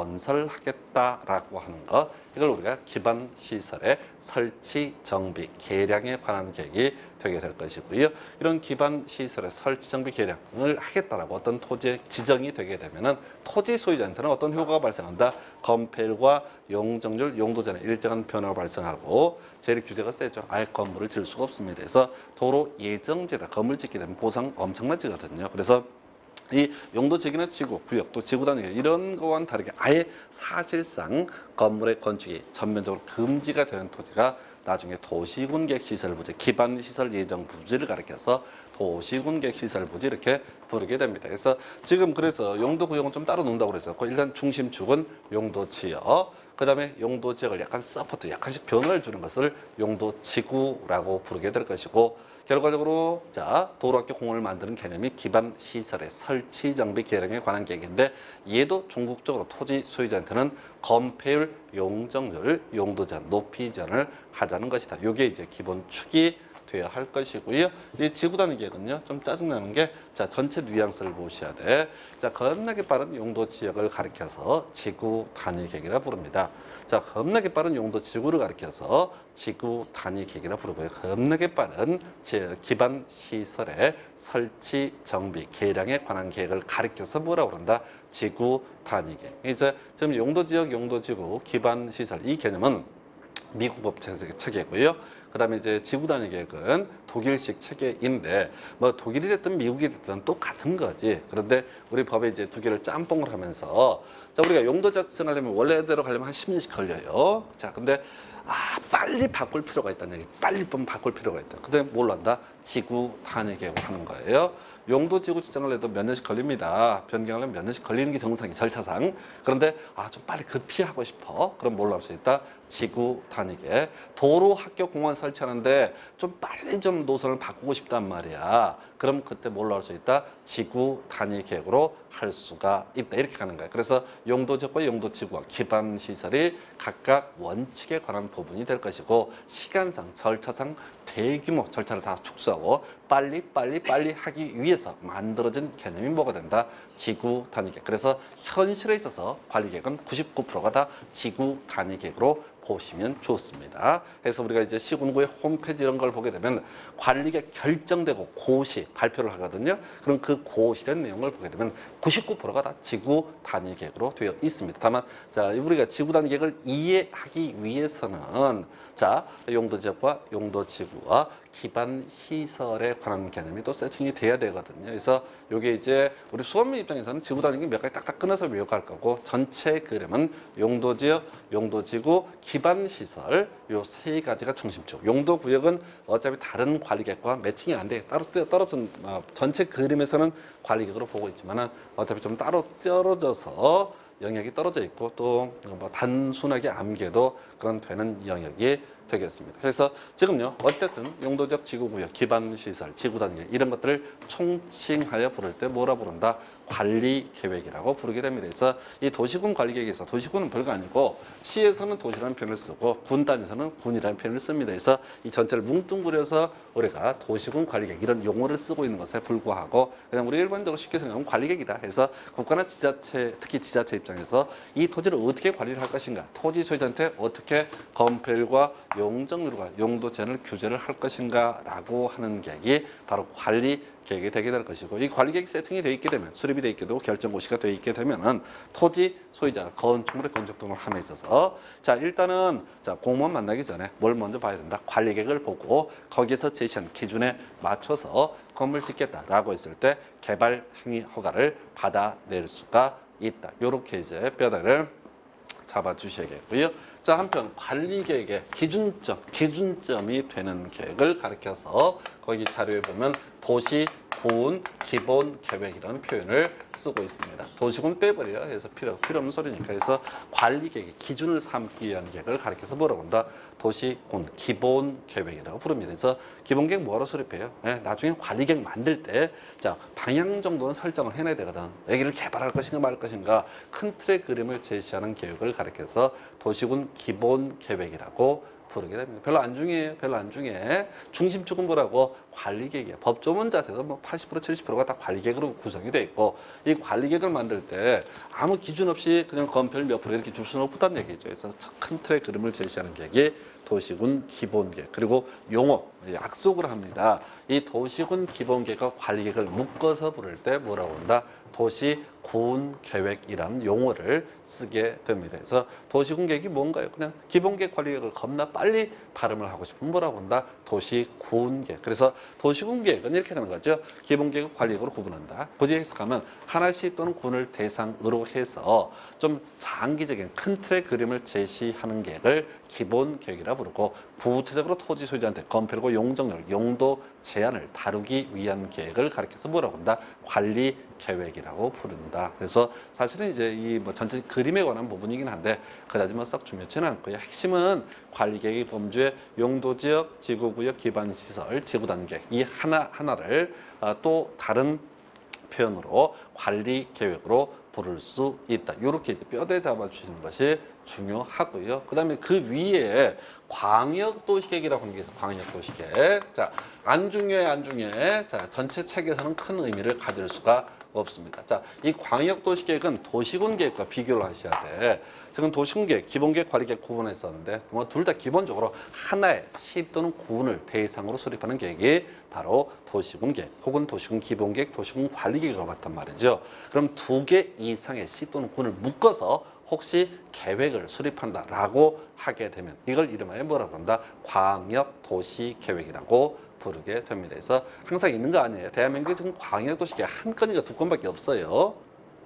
B: 건설하겠다라고 하는 것, 이걸 우리가 기반 시설의 설치, 정비, 계량에 관한 계획이 되게 될 것이고요. 이런 기반 시설의 설치, 정비, 계량을 하겠다라고 어떤 토지에 지정이 되게 되면은 토지 소유자한테는 어떤 효과가 발생한다? 건폐율과 용적률, 용도제한에 일정한 변화가 발생하고 제일 규제가 세죠. 아예 건물을 지을 수가 없습니다. 그래서 도로 예정지에다 건물 짓게 되면 보상 엄청나지거든요. 그래서 이 용도지구나 지구, 구역, 또 지구 단위 이런 거와는 다르게 아예 사실상 건물의 건축이 전면적으로 금지가 되는 토지가 나중에 도시군객시설부지, 기반시설 예정 부지를 가리켜서 도시군객시설부지 이렇게 부르게 됩니다. 그래서 지금 그래서 용도구역은 좀 따로 논다고 그랬었고, 일단 중심축은 용도지역, 그 다음에 용도지역을 약간 서포트, 약간씩 변화를 주는 것을 용도지구라고 부르게 될 것이고, 결과적으로 자, 도로학교 공원을 만드는 개념이 기반 시설의 설치, 정비, 계량에 관한 계획인데, 얘도 전국적으로 토지 소유자한테는 건폐율, 용적률, 용도 제한, 높이 제한을 하자는 것이다. 이게 이제 기본 축이 되어야 할 것이고요. 이 지구 단위 계획은요, 좀 짜증나는 게, 자, 전체 뉘앙스를 보셔야 돼. 자, 겁나게 빠른 용도 지역을 가리켜서 지구 단위 계획이라 부릅니다. 자, 겁나게 빠른 용도 지구를 가리켜서 지구 단위 계획이라 부르고요. 겁나게 빠른 기반 시설의 설치, 정비, 계량에 관한 계획을 가리켜서 뭐라고 그런다? 지구 단위 계획. 이제 지금 용도 지역, 용도 지구, 기반 시설 이 개념은 미국 법 체계고요. 그다음에 이제 지구 단위 계획은 독일식 체계인데, 뭐 독일이 됐든 미국이 됐든 똑같은 거지. 그런데 우리 법에 이제 두 개를 짬뽕을 하면서, 자, 우리가 용도 작성하려면 원래대로 가려면 한 십 년씩 걸려요. 자, 근데 아, 빨리 바꿀 필요가 있다는 얘기. 빨리 좀 바꿀 필요가 있다. 근데 뭘 한다? 지구 단위 계획을 하는 거예요. 용도 지구 지정을 해도 몇 년씩 걸립니다. 변경하려면 몇 년씩 걸리는 게 정상이, 절차상. 그런데 아, 좀 빨리 급히 하고 싶어. 그럼 뭘로 할 수 있다? 지구 단위 계획. 도로, 학교, 공원 설치하는데 좀 빨리 좀 노선을 바꾸고 싶단 말이야. 그럼 그때 뭘로 할 수 있다? 지구 단위 계획으로 할 수가 있다. 이렇게 가는 거예요. 그래서 용도 지역과 용도 지구와 기반 시설이 각각 원칙에 관한 부분이 될 것이고, 시간상, 절차상 대규모 절차를 다 축소하고 빨리 빨리 빨리 하기 위해서 만들어진 개념이 뭐가 된다? 지구 단위 계획. 그래서 현실에 있어서 관리 계획은 구십구 퍼센트가 다 지구 단위 계획으로 보시면 좋습니다. 그래서 우리가 이제 시군구의 홈페이지 이런 걸 보게 되면 관리계획 결정되고 고시 발표를 하거든요. 그럼 그 고시된 내용을 보게 되면 구십구 퍼센트가 다 지구 단위 계획으로 되어 있습니다. 다만 자, 우리가 지구 단위 계획을 이해하기 위해서는 자, 용도 지역과 용도 지구 지구와 기반 시설에 관한 개념이 또 세팅이 돼야 되거든요. 그래서 이게 이제 우리 수험생 입장에서는 지구 단위 몇 가지 딱딱 끊어서 외워갈 거고 전체 그림은 용도 지역, 용도 지구, 기반 시설 요 세 가지가 중심축. 용도 구역은 어차피 다른 관리객과 매칭이 안 돼. 따로 떨어진 어, 전체 그림에서는 관리객으로 보고 있지만은 어차피 좀 따로 떨어져서 영역이 떨어져 있고 또 뭐 단순하게 암기도 그런 되는 영역이 되겠습니다. 그래서 지금요 어쨌든 용도적 지구구역, 기반시설, 지구단계 이런 것들을 총칭하여 부를 때 뭐라 부른다? 관리계획이라고 부르게 됩니다. 그래서 이 도시군 관리계획에서 도시군은 별거 아니고 시에서는 도시라는 표현을 쓰고 군 단위에서는 군이라는 표현을 씁니다. 그래서 이 전체를 뭉뚱그려서 우리가 도시군 관리계획 이런 용어를 쓰고 있는 것에 불구하고 그냥 우리 일반적으로 쉽게 생각하면 관리계획이다 해서 국가나 지자체, 특히 지자체 입장에서 이 토지를 어떻게 관리를 할 것인가, 토지 소유자한테 어떻게 건폐율과 용적률과 용도 제한을 규제를 할 것인가라고 하는 계획이 바로 관리 계획이 되게 될 것이고 이 관리 계획 세팅이 되어 있게 되면 수립이 되어 있게 되고 결정고시가 되어 있게 되면은 토지 소유자가 건축물의 건축 등을 함에 있어서 자 일단은 자 공무원 만나기 전에 뭘 먼저 봐야 된다. 관리 계획을 보고 거기에서 제시한 기준에 맞춰서 건물 짓겠다라고 했을 때 개발 행위 허가를 받아낼 수가 있다. 요렇게 이제 뼈다를 잡아 주셔야겠고요. 자 한편 관리 계획의 기준점, 기준점이 되는 계획을 가리켜서 거기 자료에 보면 도시 군 기본 계획이라는 표현을 쓰고 있습니다. 도시군 빼버려요. 그래서 필요 필요 없는 소리니까. 그래서 관리 계획의 기준을 삼기 위한 계획을 가리켜서 뭐라고 한다? 도시군 기본 계획이라고 부릅니다. 그래서 기본 계획 뭐하러 수립해요? 네, 나중에 관리 계획 만들 때 자 방향 정도는 설정을 해내야 되거든. 여기를 개발할 것인가 말 것인가 큰 틀의 그림을 제시하는 계획을 가리켜서 도시군 기본 계획이라고 부르게 됩니다. 별로 안 중요해요. 별로 안 중요해. 중심축은 뭐라고? 관리계획이에요. 법조문 자체도 뭐 팔십 퍼센트 칠십 퍼센트가 다 관리계획으로 구성이 돼 있고 이 관리계획을 만들 때 아무 기준 없이 그냥 건폐율 몇 프로 이렇게 줄 수는 없다는 얘기죠. 그래서 큰 틀의 그림을 제시하는 계획이 도시군 기본계획. 그리고 용어, 약속을 합니다. 이 도시군 기본계획과 관리계획을 묶어서 부를 때 뭐라고 한다? 도시군 계획이라는 용어를 쓰게 됩니다. 그래서 도시군 계획이 뭔가요? 그냥 기본계획 관리계획을 겁나 빨리 발음을 하고 싶으면 뭐라고 한다? 도시군 계획. 그래서 도시군 계획은 이렇게 되는 거죠. 기본계획 관리계획으로 구분한다. 굳이 해석하면 하나시 또는 군을 대상으로 해서 좀 장기적인 큰 틀의 그림을 제시하는 계획을 기본 계획이라 부르고 구체적으로 토지 소유자한테 건폐율과 용적률, 용도 제한을 다루기 위한 계획을 가리켜서 뭐라고 한다? 관리 계획이라고 부른다. 그래서 사실은 이제 이 뭐 전체 그림에 관한 부분이긴 한데 그다지 뭐 썩 중요치는 않고요. 핵심은 관리 계획의 범주에 용도 지역, 지구구역, 기반 시설, 지구 단계 이 하나 하나를 어, 또 다른 표현으로 관리 계획으로 부를 수 있다. 이렇게 이제 뼈대 잡아 주시는 것이 중요하고요. 그다음에 그 위에 광역도시계획이라고 하는 게 있어요. 광역도시계획. 자, 안 중요해, 안 중요해. 자, 전체 책에서는 큰 의미를 가질 수가 없습니다. 자, 이 광역도시계획은 도시군 계획과 비교를 하셔야 돼. 지금 도시군 계획, 기본계획, 관리계획 구분했었는데 뭐 둘 다 기본적으로 하나의 시 또는 군을 대상으로 수립하는 계획이 바로 도시군 계획 혹은 도시군 기본계획, 도시군 관리계획으로 봤단 말이죠. 그럼 두 개 이상의 시 또는 군을 묶어서 혹시 계획을 수립한다라고 하게 되면 이걸 이름하여 뭐라고 한다? 광역도시계획이라고 부르게 됩니다. 그래서 항상 있는 거 아니에요. 대한민국에 지금 광역도시계획 한 건이가 두 건밖에 없어요.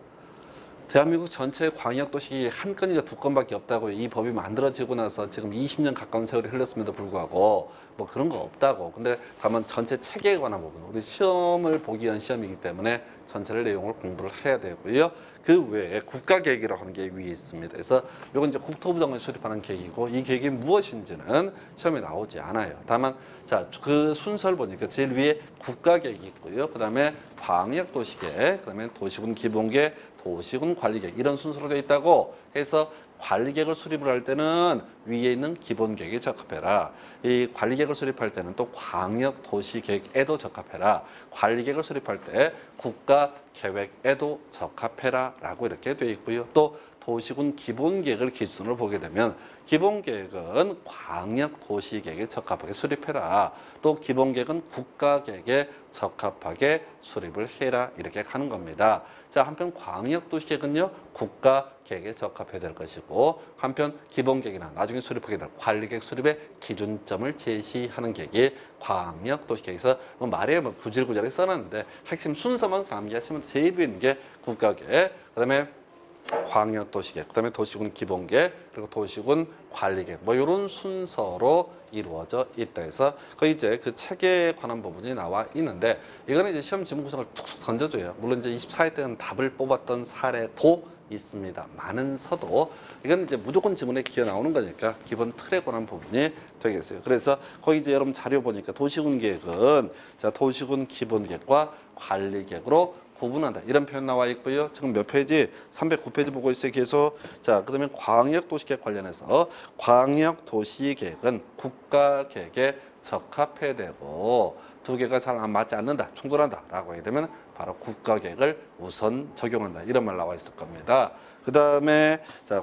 B: 대한민국 전체 광역도시 한 건이가 두 건밖에 없다고. 이 법이 만들어지고 나서 지금 이십 년 가까운 세월이 흘렀음에도 불구하고 뭐 그런 거 없다고. 근데 다만 전체 체계에 관한 부분, 우리 시험을 보기 위한 시험이기 때문에 전체를 내용을 공부를 해야 되고요. 그 외에 국가계획이라고 하는 게 위에 있습니다. 그래서 이건 이제 국토부장관이 수립하는 계획이고 이 계획이 무엇인지는 시험에 나오지 않아요. 다만 자, 그 순서를 보니까 제일 위에 국가계획이 있고요. 그다음에 광역도시계획, 그다음에 도시군 기본계획, 도시군 관리계획 이런 순서로 되어 있다고 해서 관리계획을 수립을 할 때는 위에 있는 기본계획에 적합해라. 이 관리계획을 수립할 때는 또 광역도시계획에도 적합해라. 관리계획을 수립할 때 국가계획에도 적합해라 라고 이렇게 되어 있고요. 또 도시군 기본계획을 기준으로 보게 되면 기본계획은 광역도시계획에 적합하게 수립해라. 또 기본계획은 국가계획에 적합하게 수립을 해라. 이렇게 가는 겁니다. 자, 한편 광역도시계획은요. 국가계획에 적합해야 될 것이고 한편 기본계획이나 나중에 수립하게 될 관리계획 수립의 기준점을 제시하는 계획이 광역도시계획에서 뭐 말에 뭐 구질구질하게 써놨는데 핵심 순서만 암기하시면 제일 위에 있는 게 국가계획, 그다음에 광역도시계획, 그다음에 도시군 기본계획, 그리고 도시군 관리계획 뭐 이런 순서로 이루어져 있다 해서 그 이제 그 책에 관한 부분이 나와 있는데 이거는 이제 시험 지문 구성을 툭툭 던져줘요. 물론 이제 이십사 회 때는 답을 뽑았던 사례도 있습니다. 많은서도 이건 이제 무조건 지문에 기어 나오는 거니까 기본 틀에 관한 부분이 되겠어요. 그래서 거기 이제 여러분 자료 보니까 도시군 계획은 자 도시군 기본계획과 관리계획으로 구분한다. 이런 표현 나와 있고요. 지금 몇 페이지? 삼백구 페이지 보고 있어요. 계속. 자, 그다음에 광역도시계획 관련해서 광역도시계획은 국가계획에 적합해야 되고 두 개가 잘 안 맞지 않는다, 충돌한다라고 하게 되면 바로 국가계획을 우선 적용한다. 이런 말 나와 있을 겁니다. 그 다음에 자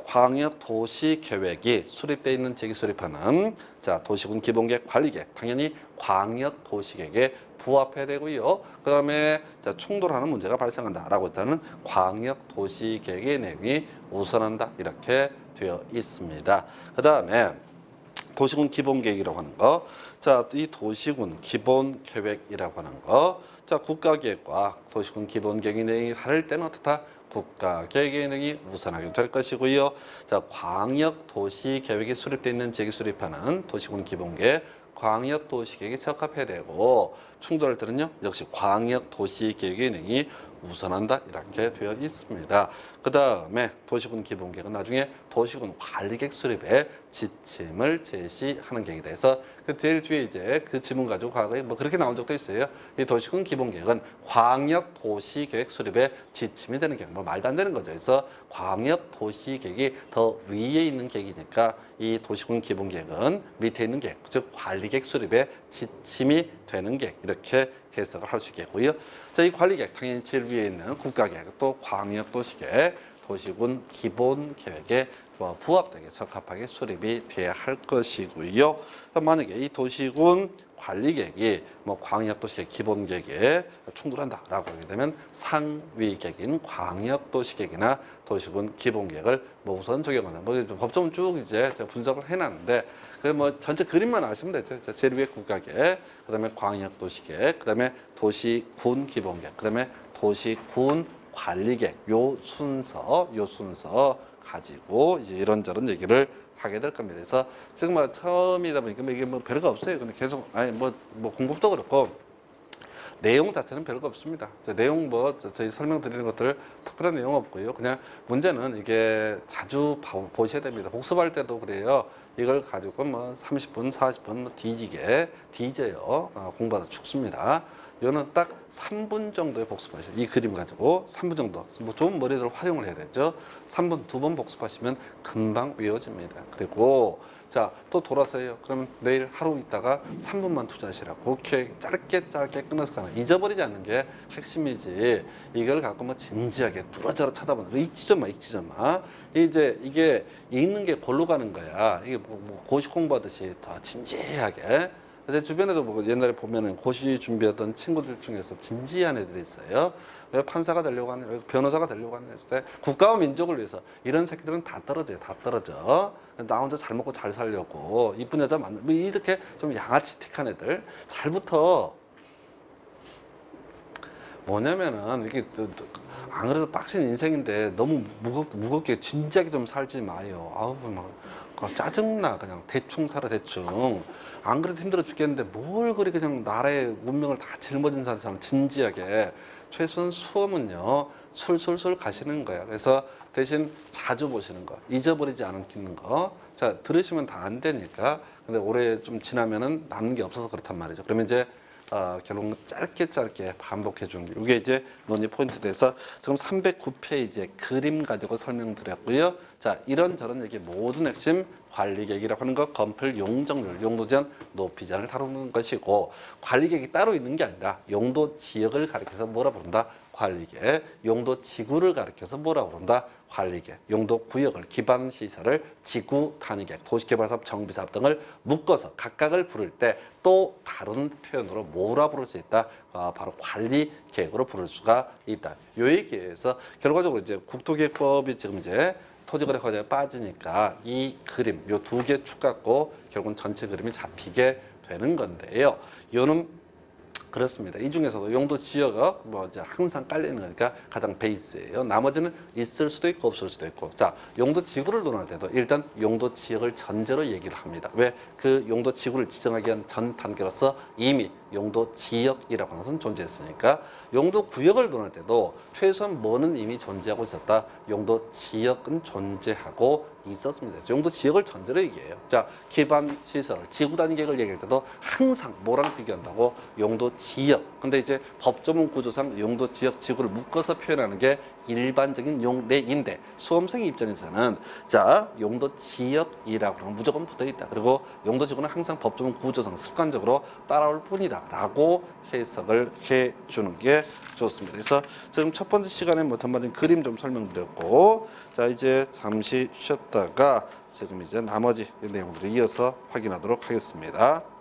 B: 광역도시계획이 수립되어 있는 지역에 수립하는 자 도시군 기본계획 관리계획 당연히 광역도시계획에 부합해야 되고요. 그 다음에 자 충돌하는 문제가 발생한다라고 했다는 광역도시계획의 내용이 우선한다. 이렇게 되어 있습니다. 그 다음에 도시군 기본계획이라고 하는 거. 자, 이 도시군 기본계획이라고 하는 거. 자, 국가계획과 도시군 기본계획의 내용이 다를 때는 어떻다? 국가계획의 내용이 우선하게 될 것이고요. 자, 광역도시계획이 수립되어 있는 지역에 수립하는 도시군 기본계획, 광역도시계획에 적합해야 되고 충돌할 때는요. 역시 광역도시계획의 내용이 우선한다. 이렇게 되어 있습니다. 그 다음에 도시군 기본계획은 나중에 도시군 관리계획 수립의 지침을 제시하는 계획에 대해서 그 제일 뒤에 이제 그 지문 가지고 과거에 뭐 그렇게 나온 적도 있어요. 이 도시군 기본계획은 광역도시계획 수립의 지침이 되는 계획. 뭐 말도 안 되는 거죠. 그래서 광역도시계획이 더 위에 있는 계획이니까 이 도시군 기본계획은 밑에 있는 계획, 즉 관리계획 수립의 지침이 되는 계획. 이렇게 해석을 할 수 있겠고요. 자, 이 관리계획 당연히 제일 위에 있는 국가계획, 또 광역도시계획, 도시군 기본계획에 뭐 부합되게 적합하게 수립이 돼야 할 것이고요. 만약에 이 도시군 관리계획이 뭐 광역도시계획 기본계획에 충돌한다라고 하게 되면 상위 계획인 광역도시계획이나 도시군 기본계획을 뭐 우선 적용한다. 뭐 법조문 쭉 이제 분석을 해놨는데 그 뭐 전체 그림만 아시면 되죠. 제일 위에 국가계획, 그다음에 광역도시계획, 그다음에 도시군 기본계획, 그다음에 도시군 관리계획 요 순서, 요 순서 가지고 이제 이런저런 얘기를 하게 될 겁니다. 그래서 지금 뭐 처음이다 보니까 이게 뭐 별거 없어요. 근데 계속 아니 뭐 뭐 공부도 그렇고 내용 자체는 별거 없습니다. 내용 뭐 저희 설명드리는 것들 특별한 내용 없고요. 그냥 문제는 이게 자주 보셔야 됩니다. 복습할 때도 그래요. 이걸 가지고 뭐 삼십 분, 사십 분 뭐 뒤지게 뒤져요. 어, 공부하다 죽습니다. 이거는 딱 삼 분 정도의 복습하시죠. 이 그림 가지고 삼 분 정도. 뭐 좋은 머리를 활용을 해야 되죠. 삼 분, 두 번 복습하시면 금방 외워집니다. 그리고 자, 또 돌아서요. 그러면 내일 하루 있다가 삼 분만 투자하시라고. 그렇게 짧게 짧게 끊어서 가는. 잊어버리지 않는 게 핵심이지. 이걸 갖고 뭐 진지하게 뚫어져라 쳐다보는 거. 잊지좀 마, 잊지좀 마. 이제 이게 읽는 게 골로 가는 거야. 이게 뭐, 뭐 고시 공부하듯이 더 진지하게. 제 주변에도 뭐 옛날에 보면은 고시 준비하던 친구들 중에서 진지한 애들이 있어요. 왜 판사가 되려고 하는, 왜 변호사가 되려고 하는 했을 때 국가와 민족을 위해서 이런 새끼들은 다 떨어져요. 다 떨어져. 나 혼자 잘 먹고 잘 살려고 이쁜 여자 만나. 뭐 이렇게 좀 양아치 틱한 애들 잘 붙어. 뭐냐면은 이게 안 그래도 빡신 인생인데 너무 무겁, 무겁게 진지하게 좀 살지 마요. 아우 막 짜증나. 그냥 대충 살아 대충. 안 그래도 힘들어 죽겠는데 뭘 그리 그냥 나라의 운명을 다 짊어진 사람처럼 진지하게. 최소한 수험은요 솔솔솔 가시는 거야. 그래서 대신 자주 보시는 거, 잊어버리지 않는 거. 자, 들으시면 다 안 되니까. 근데 올해 좀 지나면은 남는 게 없어서 그렇단 말이죠. 그러면 이제 어, 결국은 짧게 짧게 반복해 주는 게 이게 이제 논의 포인트 돼서 지금 삼백구 페이지의 그림 가지고 설명드렸고요. 자, 이런저런 얘기 모든 핵심 관리계획이라고 하는 거 건풀 용적률, 용도 제한, 높이 제한을 다루는 것이고 관리계획이 따로 있는 게 아니라 용도 지역을 가리켜서 뭐라 부른다? 관리계획, 용도 지구를 가리켜서 뭐라 부른다? 관리계획, 용도구역을 기반 시설을 지구 단위계획, 도시개발사업, 정비사업 등을 묶어서 각각을 부를 때 또 다른 표현으로 뭐라 부를 수 있다? 어, 바로 관리계획으로 부를 수가 있다. 요 얘기에서 결과적으로 이제 국토계획법이 지금 이제 토지거래 허가에 빠지니까 이 그림, 요 두 개 축 갖고 결국은 전체 그림이 잡히게 되는 건데요. 요는 그렇습니다. 이 중에서도 용도 지역은 뭐 이제 항상 깔려 있는 거니까 가장 베이스예요. 나머지는 있을 수도 있고 없을 수도 있고. 자, 용도 지구를 논할 때도 일단 용도 지역을 전제로 얘기를 합니다. 왜? 그 용도 지구를 지정하기 위한 전 단계로서 이미 용도 지역이라고 하는 것은 존재했으니까 용도 구역을 논할 때도 최소한 뭐는 이미 존재하고 있었다. 용도 지역은 존재하고 있었습니다. 용도 지역을 전제로 얘기해요. 자, 기반 시설, 지구 단위 계획을 얘기할 때도 항상 뭐랑 비교한다고? 용도 지역. 근데 이제 법조문 구조상 용도 지역 지구를 묶어서 표현하는 게 일반적인 용례인데 수험생 입장에서는 자, 용도 지역이라고 하면 무조건 붙어 있다. 그리고 용도 지구는 항상 법조문 구조상 습관적으로 따라올 뿐이다라고 해석을 해 주는 게 좋습니다. 그래서 지금 첫 번째 시간에 뭐 전반적인 그림 좀 설명드렸고, 자 이제 잠시 쉬었다가 지금 이제 나머지 내용들을 이어서 확인하도록 하겠습니다.